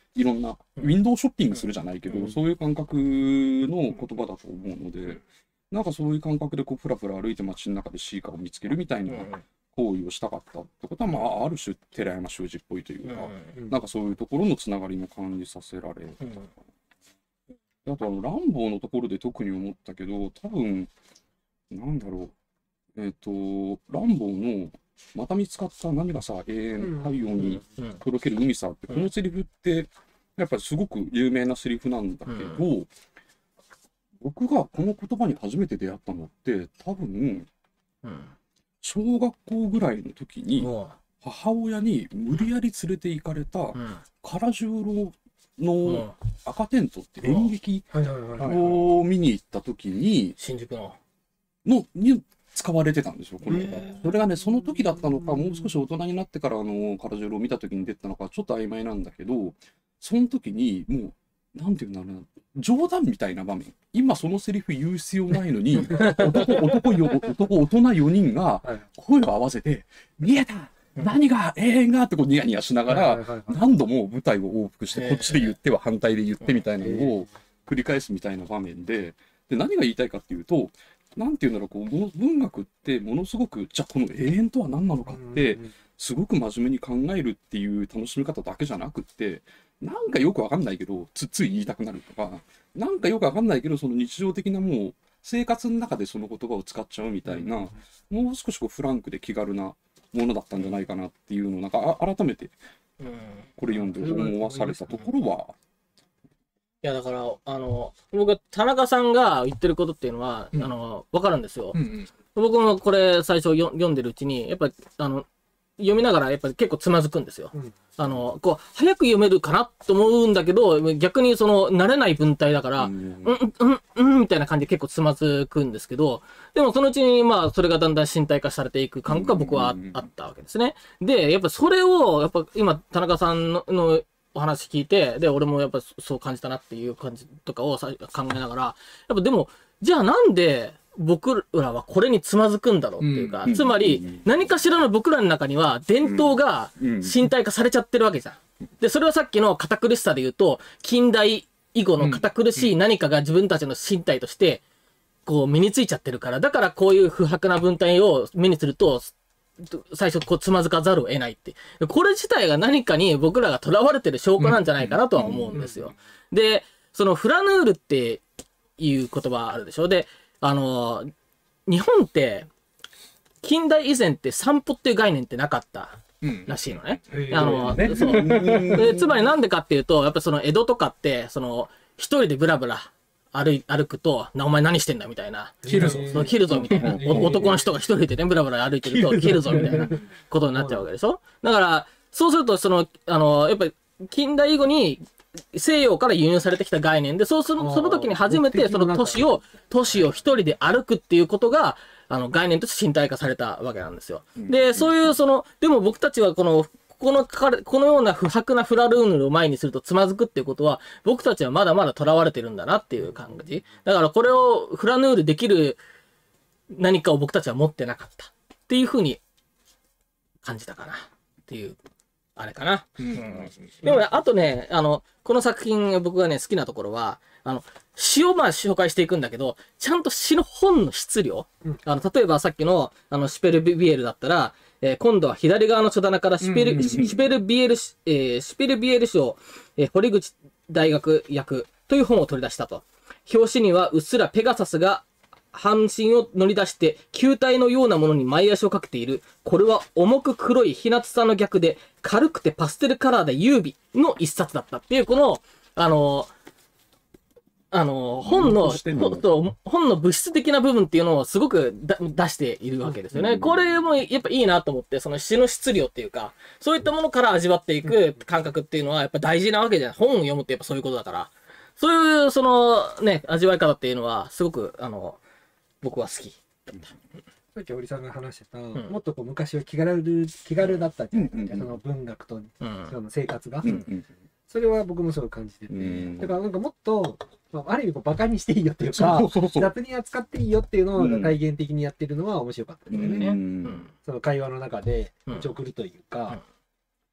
いろんな、ウィンドウショッピングするじゃないけど、 うんそういう感覚の言葉だと思うので、なんかそういう感覚でこう、ふらふら歩いて街の中でシーカーを見つけるみたいな行為をしたかったってことは、まあ、ある種、寺山修司っぽいというか、なんかそういうところのつながりも感じさせられた。あと、あの、ランボーのところで特に思ったけど、多分、なんだろう、えっと、ランボーの、また見つかった何がさ、永遠太陽に届ける海さって、このセリフって、やっぱりすごく有名なセリフなんだけど、僕がこの言葉に初めて出会ったのって、多分、小学校ぐらいの時に、母親に無理やり連れて行かれた、唐十郎の赤テントって演劇を見に行った時に、 新宿の。 の、に使われてたんですよ、これが。それがね、その時だったのか、もう少し大人になってから、あの、唐十郎を見た時に出たのか、ちょっと曖昧なんだけど、その時に、もう、なんていうんだろうな、冗談みたいな場面。今そのセリフ言う必要ないのに、男、男よ、男、大人よにんが声を合わせて、見えた何が永遠がってこうニヤニヤしながら、何度も舞台を往復して、こっちで言っては反対で言ってみたいなのを繰り返すみたいな場面で、で、何が言いたいかっていうと、なんていうんだろう、こう、もの文学ってものすごく、じゃあこの永遠とは何なのかって、すごく真面目に考えるっていう楽しみ方だけじゃなくって、なんかよくわかんないけど、つつい言いたくなるとか、なんかよくわかんないけど、その日常的なもう、生活の中でその言葉を使っちゃうみたいな、もう少しこうフランクで気軽なものだったんじゃないかなっていうのを、なんかあ改めて、これ読んで思わされたところは、 いや、だから、あの、僕は田中さんが言ってることっていうのは、うん、あの、わかるんですよ。うんうん、僕もこれ最初よ読んでるうちに、やっぱり、あの、読みながらやっぱり結構つまずくんですよ。うん、あの、こう、早く読めるかなと思うんだけど、逆にその、慣れない文体だから、うん、うん、うん、うんみたいな感じで結構つまずくんですけど、でもそのうちに、まあ、それがだんだん身体化されていく感覚が僕は あ,、うん、あったわけですね。で、やっぱそれを、やっぱ今、田中さんの、のお話聞いて、で、俺もやっぱそう感じたなっていう感じとかをさ考えながら、やっぱでも、じゃあなんで僕らはこれにつまずくんだろうっていうか、うん、つまり何かしらの僕らの中には伝統が身体化されちゃってるわけじゃん。で、それはさっきの堅苦しさで言うと、近代以後の堅苦しい何かが自分たちの身体として、こう身についちゃってるから、だからこういう不白な文体を目にすると、最初こうつまずかざるを得ないって。これ自体が何かに僕らが囚われてる証拠なんじゃないかなとは思うんですよ。で、そのフラヌールっていう言葉あるでしょ。で、あの、日本って近代以前って散歩っていう概念ってなかったらしいのね。うん、あの、ね、そうで。つまりなんでかっていうと、やっぱその江戸とかって、その一人でブラブラ歩い、歩くと、な、お前何してんだみたいな。 切るぞ。 その切るぞみたいな。男の人が一人でね、ブラブラ歩いてると、切るぞみたいなことになっちゃうわけでしょ。だから、そうすると、その、あの、やっぱり、近代以後に西洋から輸入されてきた概念で、そうする、その時に初めて、その都市を、都市を一人で歩くっていうことが、あの、概念として身体化されたわけなんですよ。で、そういう、その、でも僕たちはこの、この、このような不白なフラルーヌを前にするとつまずくっていうことは、僕たちはまだまだ囚われてるんだなっていう感じ。だからこれをフラヌールできる何かを僕たちは持ってなかったっていうふうに感じたかなっていう、あれかな。うん、でもね、あとね、あの、この作品僕がね、好きなところは、あの、詩をまあ紹介していくんだけど、ちゃんと詩の本の質量。うん、あの、例えばさっきの、あの、シュペルビエルだったら、えー、今度は左側の書棚からシュペル、シュペルビエル、えー、シュペルビエル賞、えー、堀口大学役という本を取り出したと。表紙にはうっすらペガサスが半身を乗り出して球体のようなものに前足をかけている。これは重く黒いひなつさの逆で軽くてパステルカラーで優美の一冊だったっていう、この、あのー、あの、本の、本の物質的な部分っていうのをすごく出しているわけですよね。これもやっぱいいなと思って、その詩の質量っていうか、そういったものから味わっていく感覚っていうのはやっぱ大事なわけじゃない。本を読むってやっぱそういうことだから。そういう、そのね、味わい方っていうのはすごく、あの、僕は好きだった。 さっき堀さんが話してた、うん、もっとこう昔は気軽、気軽だったじゃないですか、その文学と、うん、その生活が。うんうん、それは僕もすごい感じてて、うん、だからなんかもっと、まあ、ある意味こうバカにしていいよっていうか、雑に扱っていいよっていうのを体現的にやってるのは面白かったですよね。うん、その会話の中で一応送るというか、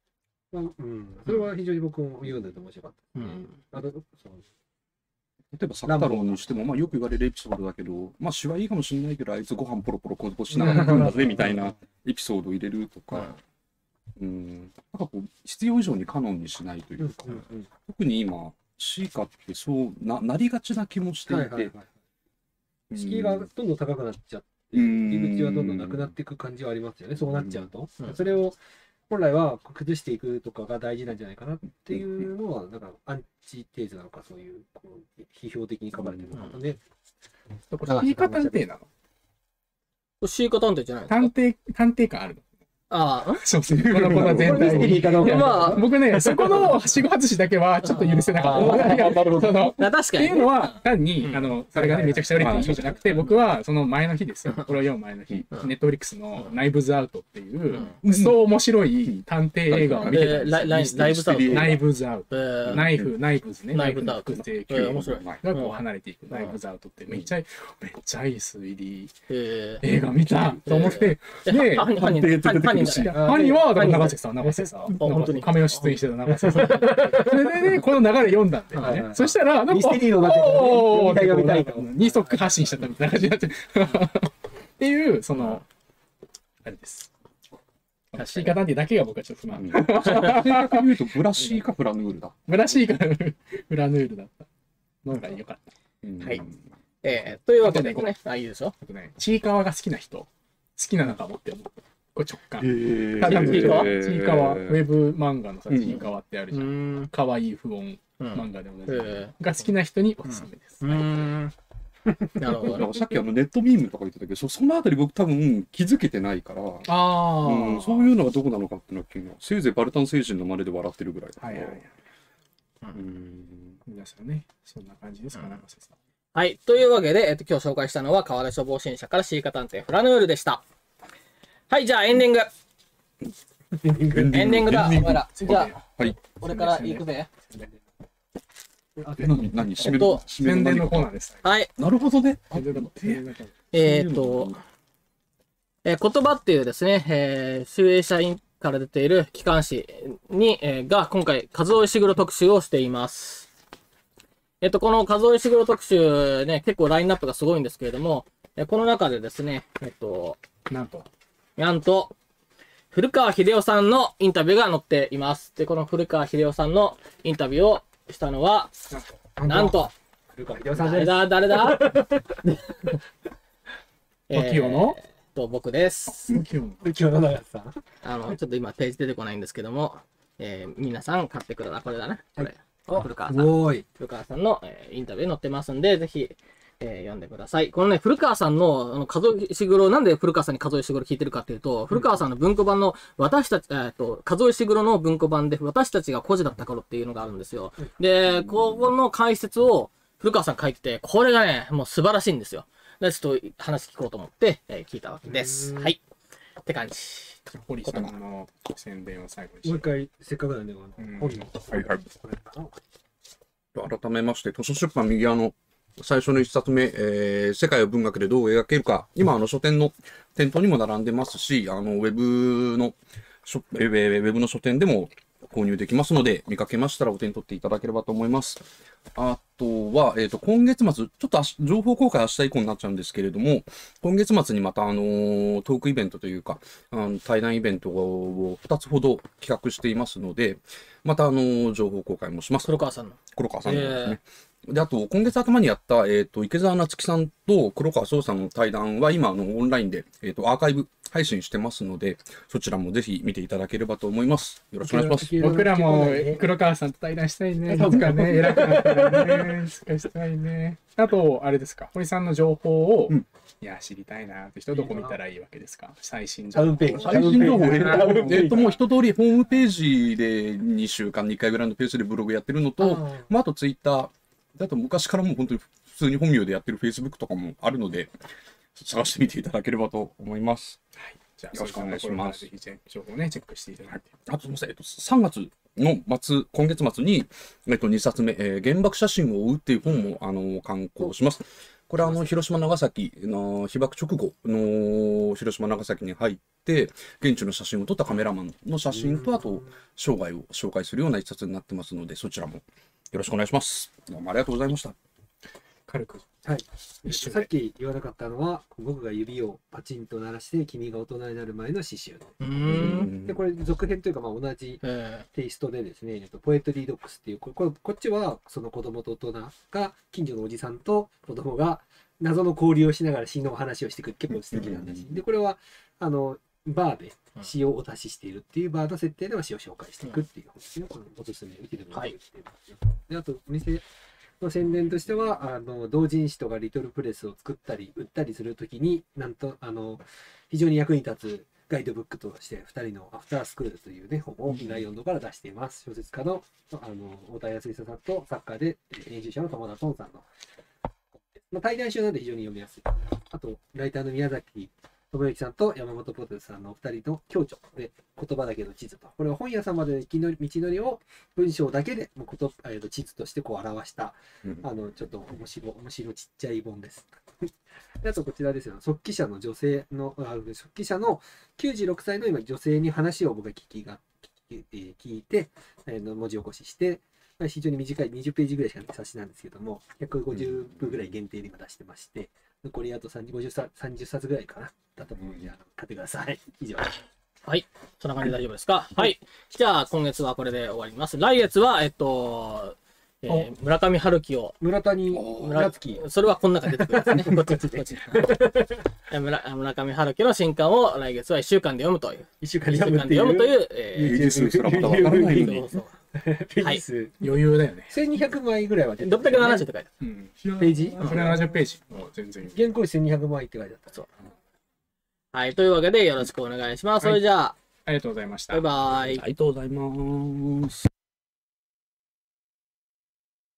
まあうん、それは非常に僕も読んでて面白かったですね。 うんあとそう例えば、作太郎にしても、まあ、よく言われるエピソードだけど、まあ、詩はいいかもしれないけど、あいつご飯ポロポロこぼしながら食うんだぜ、みたいなエピソードを入れるとか、うん、なんかこう、必要以上にカノンにしないというか、 うんうん特に今、シーカってそうななりがちな気もしていて、 はいはいはい。 うん敷居がどんどん高くなっちゃって、 うん入り口はどんどんなくなっていく感じはありますよね、そうなっちゃうと。 うんそれを本来は崩していくとかが大事なんじゃないかなっていうのは、なんかアンチテーゼなのか、そういうこう批評的に書かれてるのかね。 これ、シーカ探偵なの？ シーカ探偵じゃないですか。 探偵、探偵感あるの？ ああ、 そうですね。このコーナー全これミステ体に。 リーかどうか。 まあ僕ね、そこのはしご外しだけはちょっと許せなかった。いやそのな確かにね。 っていうのは、単に、 うんあの、それがね、めちゃくちゃ売れてる人じゃなくて、僕はその前の日ですよ。これを読む前の日、ネットフリックスのナイブズアウトっていう、 うんそう面白い探偵映画を見てたんですよ。 えーライライライブザウト。 ナイブズアウト。 えーナイフ、ナイフズね。 ナイフズアウトナイフの複製えー面白いがこう離れていく。ナイブズアウトってめっちゃ、めっちゃいい推理えー映画見たと思って、 えで、 犯人、犯人、犯人、犯人じゃない。 犯人は、だから長瀬さん、長瀬さん。 本当に亀を出演してた長瀬さん。それでね、この流れ読んだんだよね。そしたら、なんか、 ミステリーの中でおー読みたい読みたいと。 二足発信しちゃったみたいな感じになって。っていう、その、あれです。シーカ探偵だけが僕はちょっと不満。 正確に言うと、ブラシーかフラヌールだ。 ブラシーカフラヌールだったのが良かった。 うんはいえーというわけでね、あ、いいでしょ。 あとね、ちいかわが好きな人、好きなのかもって思う。これ直感。 へただちいかわちいかわ、ウェブ漫画のさ、ちいかわってあるうじゃん。 ん。 かわいい不穏うん漫画でもね、 えが好きな人におすすめです。 ーん。なるほどね。 だからさっきあのネットミームとか言ってたけど、そそのあたり僕多分気づけてないから、 あうん、そういうのがどこなのかっていうのは気になる。せいぜいバルタン星人の真似で笑ってるぐらいだから。 はいはいはい。 うん皆さんね、そんな感じですか、 うん長瀬さん。 はい。というわけで、えっと、今日紹介したのは、川出処方新社からシーカ探偵フラヌールでした。はい、じゃあエンディング。エンディングだ、お前ら。じゃあ、 はい。 俺から行くぜ。 え、何何締めるえっと締める宣伝の何かコーナーです。 はい。 なるほどね。 宣伝のコーナーえーっと、えー言葉っていうですね、えー、集英社員から出ている機関誌に、えーが今回、数尾石黒特集をしています。えっと、この数尾石黒特集ね、結構ラインナップがすごいんですけれども、えーこの中でですね、えっと、 なんと、 なんと、古川秀夫さんのインタビューが載っています。で、この古川秀夫さんのインタビューをしたのは、なんと、 古川秀夫さんです。 誰だ、誰だトキオのえーっと、僕です。 トキオの古川の長瀬さん。 あの、ちょっと今ページ出てこないんですけども、えー皆さん買ってくるな、これだね。これ。古川さん。 おーい。 古川さんの、えーインタビュー載ってますんで、ぜひ、えー読んでください。このね、古川さんの、あの、数えしぐろ、なんで古川さんに数えしぐろ聞いてるかっていうと、古川さんの文庫版の、私たち、えーっと、数えしぐろの文庫版で、私たちが孤児だった頃っていうのがあるんですよ。で、ここの解説を古川さん書いてて、これがね、もう素晴らしいんですよ。で、ちょっと話聞こうと思って、えー聞いたわけです。はい。って感じ。 堀さんの宣伝を最後にもう一して。 回、せっかくなんで、 ん本の。 はいはい。 これかな。 改めまして、図書出版右側の最初の一冊目、えー世界を文学でどう描けるか、今、あの、書店の店頭にも並んでますし、あの、ウェブの、書ウェブウェブの書店でも購入できますので、見かけましたらお手に取っていただければと思います。あとは、えっ、と、今月末、ちょっとあし情報公開明日以降になっちゃうんですけれども、今月末にまた、あのートークイベントというか、あの対談イベントをふたつほど企画していますので、また、あのー情報公開もします。 古川さんの。 黒川さんのですね。で、あと、今月頭にやった、えっ、と、池澤夏樹さんと黒川壮さんの対談は、今、あの、オンラインで、えっ、と、アーカイブ配信してますので、そちらもぜひ見ていただければと思います。よろしくお願いします。 僕らも黒川さんと対談したいね。いつかね、偉くなったらね、いつかしたいね。あと、あれですか、堀さんの情報を、 うんいや、知りたいなって人、どこ見たらいいわけですか？最新情報。 タウンページ。 最新情報、えタウンページっ、えっと、もう一通りホームページでにしゅうかんにいっかいぐらいのペースでブログやってるのと、 あまあ、あとツイッター、あと昔からもう本当に普通に本名でやってるフェイスブックとかもあるので、探してみていただければと思います。 じゃあ、 よろしくお願いしますそういったところからぜひ情報をね、チェックしていただいて。 あとすみません、えっと、さんがつの末、今月末に、えっと、にさつめ、えー原爆写真を追うっていう本も、あの、刊行します。 これはあの広島、長崎の被爆直後の広島、長崎に入って、現地の写真を撮ったカメラマンの写真と、あと生涯を紹介するような一冊になってますので、そちらもよろしくお願いします。どうもありがとうございました。 軽く。 はい。 一瞬さっき言わなかったのは、僕が指をパチンと鳴らして、君が大人になる前の詩集の。 うーん。 で、これ続編というか、まあ同じえテイストでですね、えっとポエトリードックスっていう、これこっちはその子供と大人が、近所のおじさんと子供が謎の交流をしながら詩の話をしていく、結構素敵な話。で、これは、あの、バーで詩をお足ししているっていうバーの設定では詩を紹介していくっていう本ですね。このおすすめ、見てるのがいいっていうで、あと、お店の宣伝としては、あの、同人誌とかリトルプレスを作ったり、売ったりするときに、なんと、あの、非常に役に立つガイドブックとして、ふたりのアフタースクールというね、本を第よんどから出しています。小説家の、あの、太田康久さんと作家で編集者の友田トンさんの。まあ、対談集なんで非常に読みやすい。あと、ライターの宮崎智之さんと山本ポテトさんのお二人の共著で、言葉だけの地図と。これは本屋さんまでの道のり道のりを文章だけでもうこと、えーと地図としてこう表した、 うんあの、ちょっと面白、面白ちっちゃい本です。であとこちらですよ。速記者の女性の、あ速記者のきゅうじゅうろくさいの今女性に話を僕が聞きが、聞きえー聞いて、えーの文字起こしして、まあ非常に短いにじゅっページぐらいしかない冊子なんですけども、ひゃくごじゅっぷぐらい限定で今出してまして、残りあとさんじゅう、ごじゅっさつ、さんじゅっさつぐらいかな。だと思うんで、あの買ってください。以上。 はい。そんな感じで大丈夫ですか？はい。じゃあ、今月はこれで終わります。来月は、えっと、えー村上春樹を、 村谷村村月。 それはこの中に出てくるんですね。こっち、こっち。え村村上春樹の新刊を来月はいっしゅうかんで読むという。 一週間一週で読むっていう。 間で読むという、えページ数すらまだわからないのに。 ー、そうページ数。 余裕だよね。 せんにひゃくまいぐらいは出てろっぴゃくななじゅうるって書いてある。 うん。 ページひゃくななじゅうページ。もう全然。 原稿費せんにひゃくまいって書いてあった。 そう。はい。というわけでよろしくお願いします。それじゃあ、 ありがとうございました。 バイバイ。 ありがとうございます。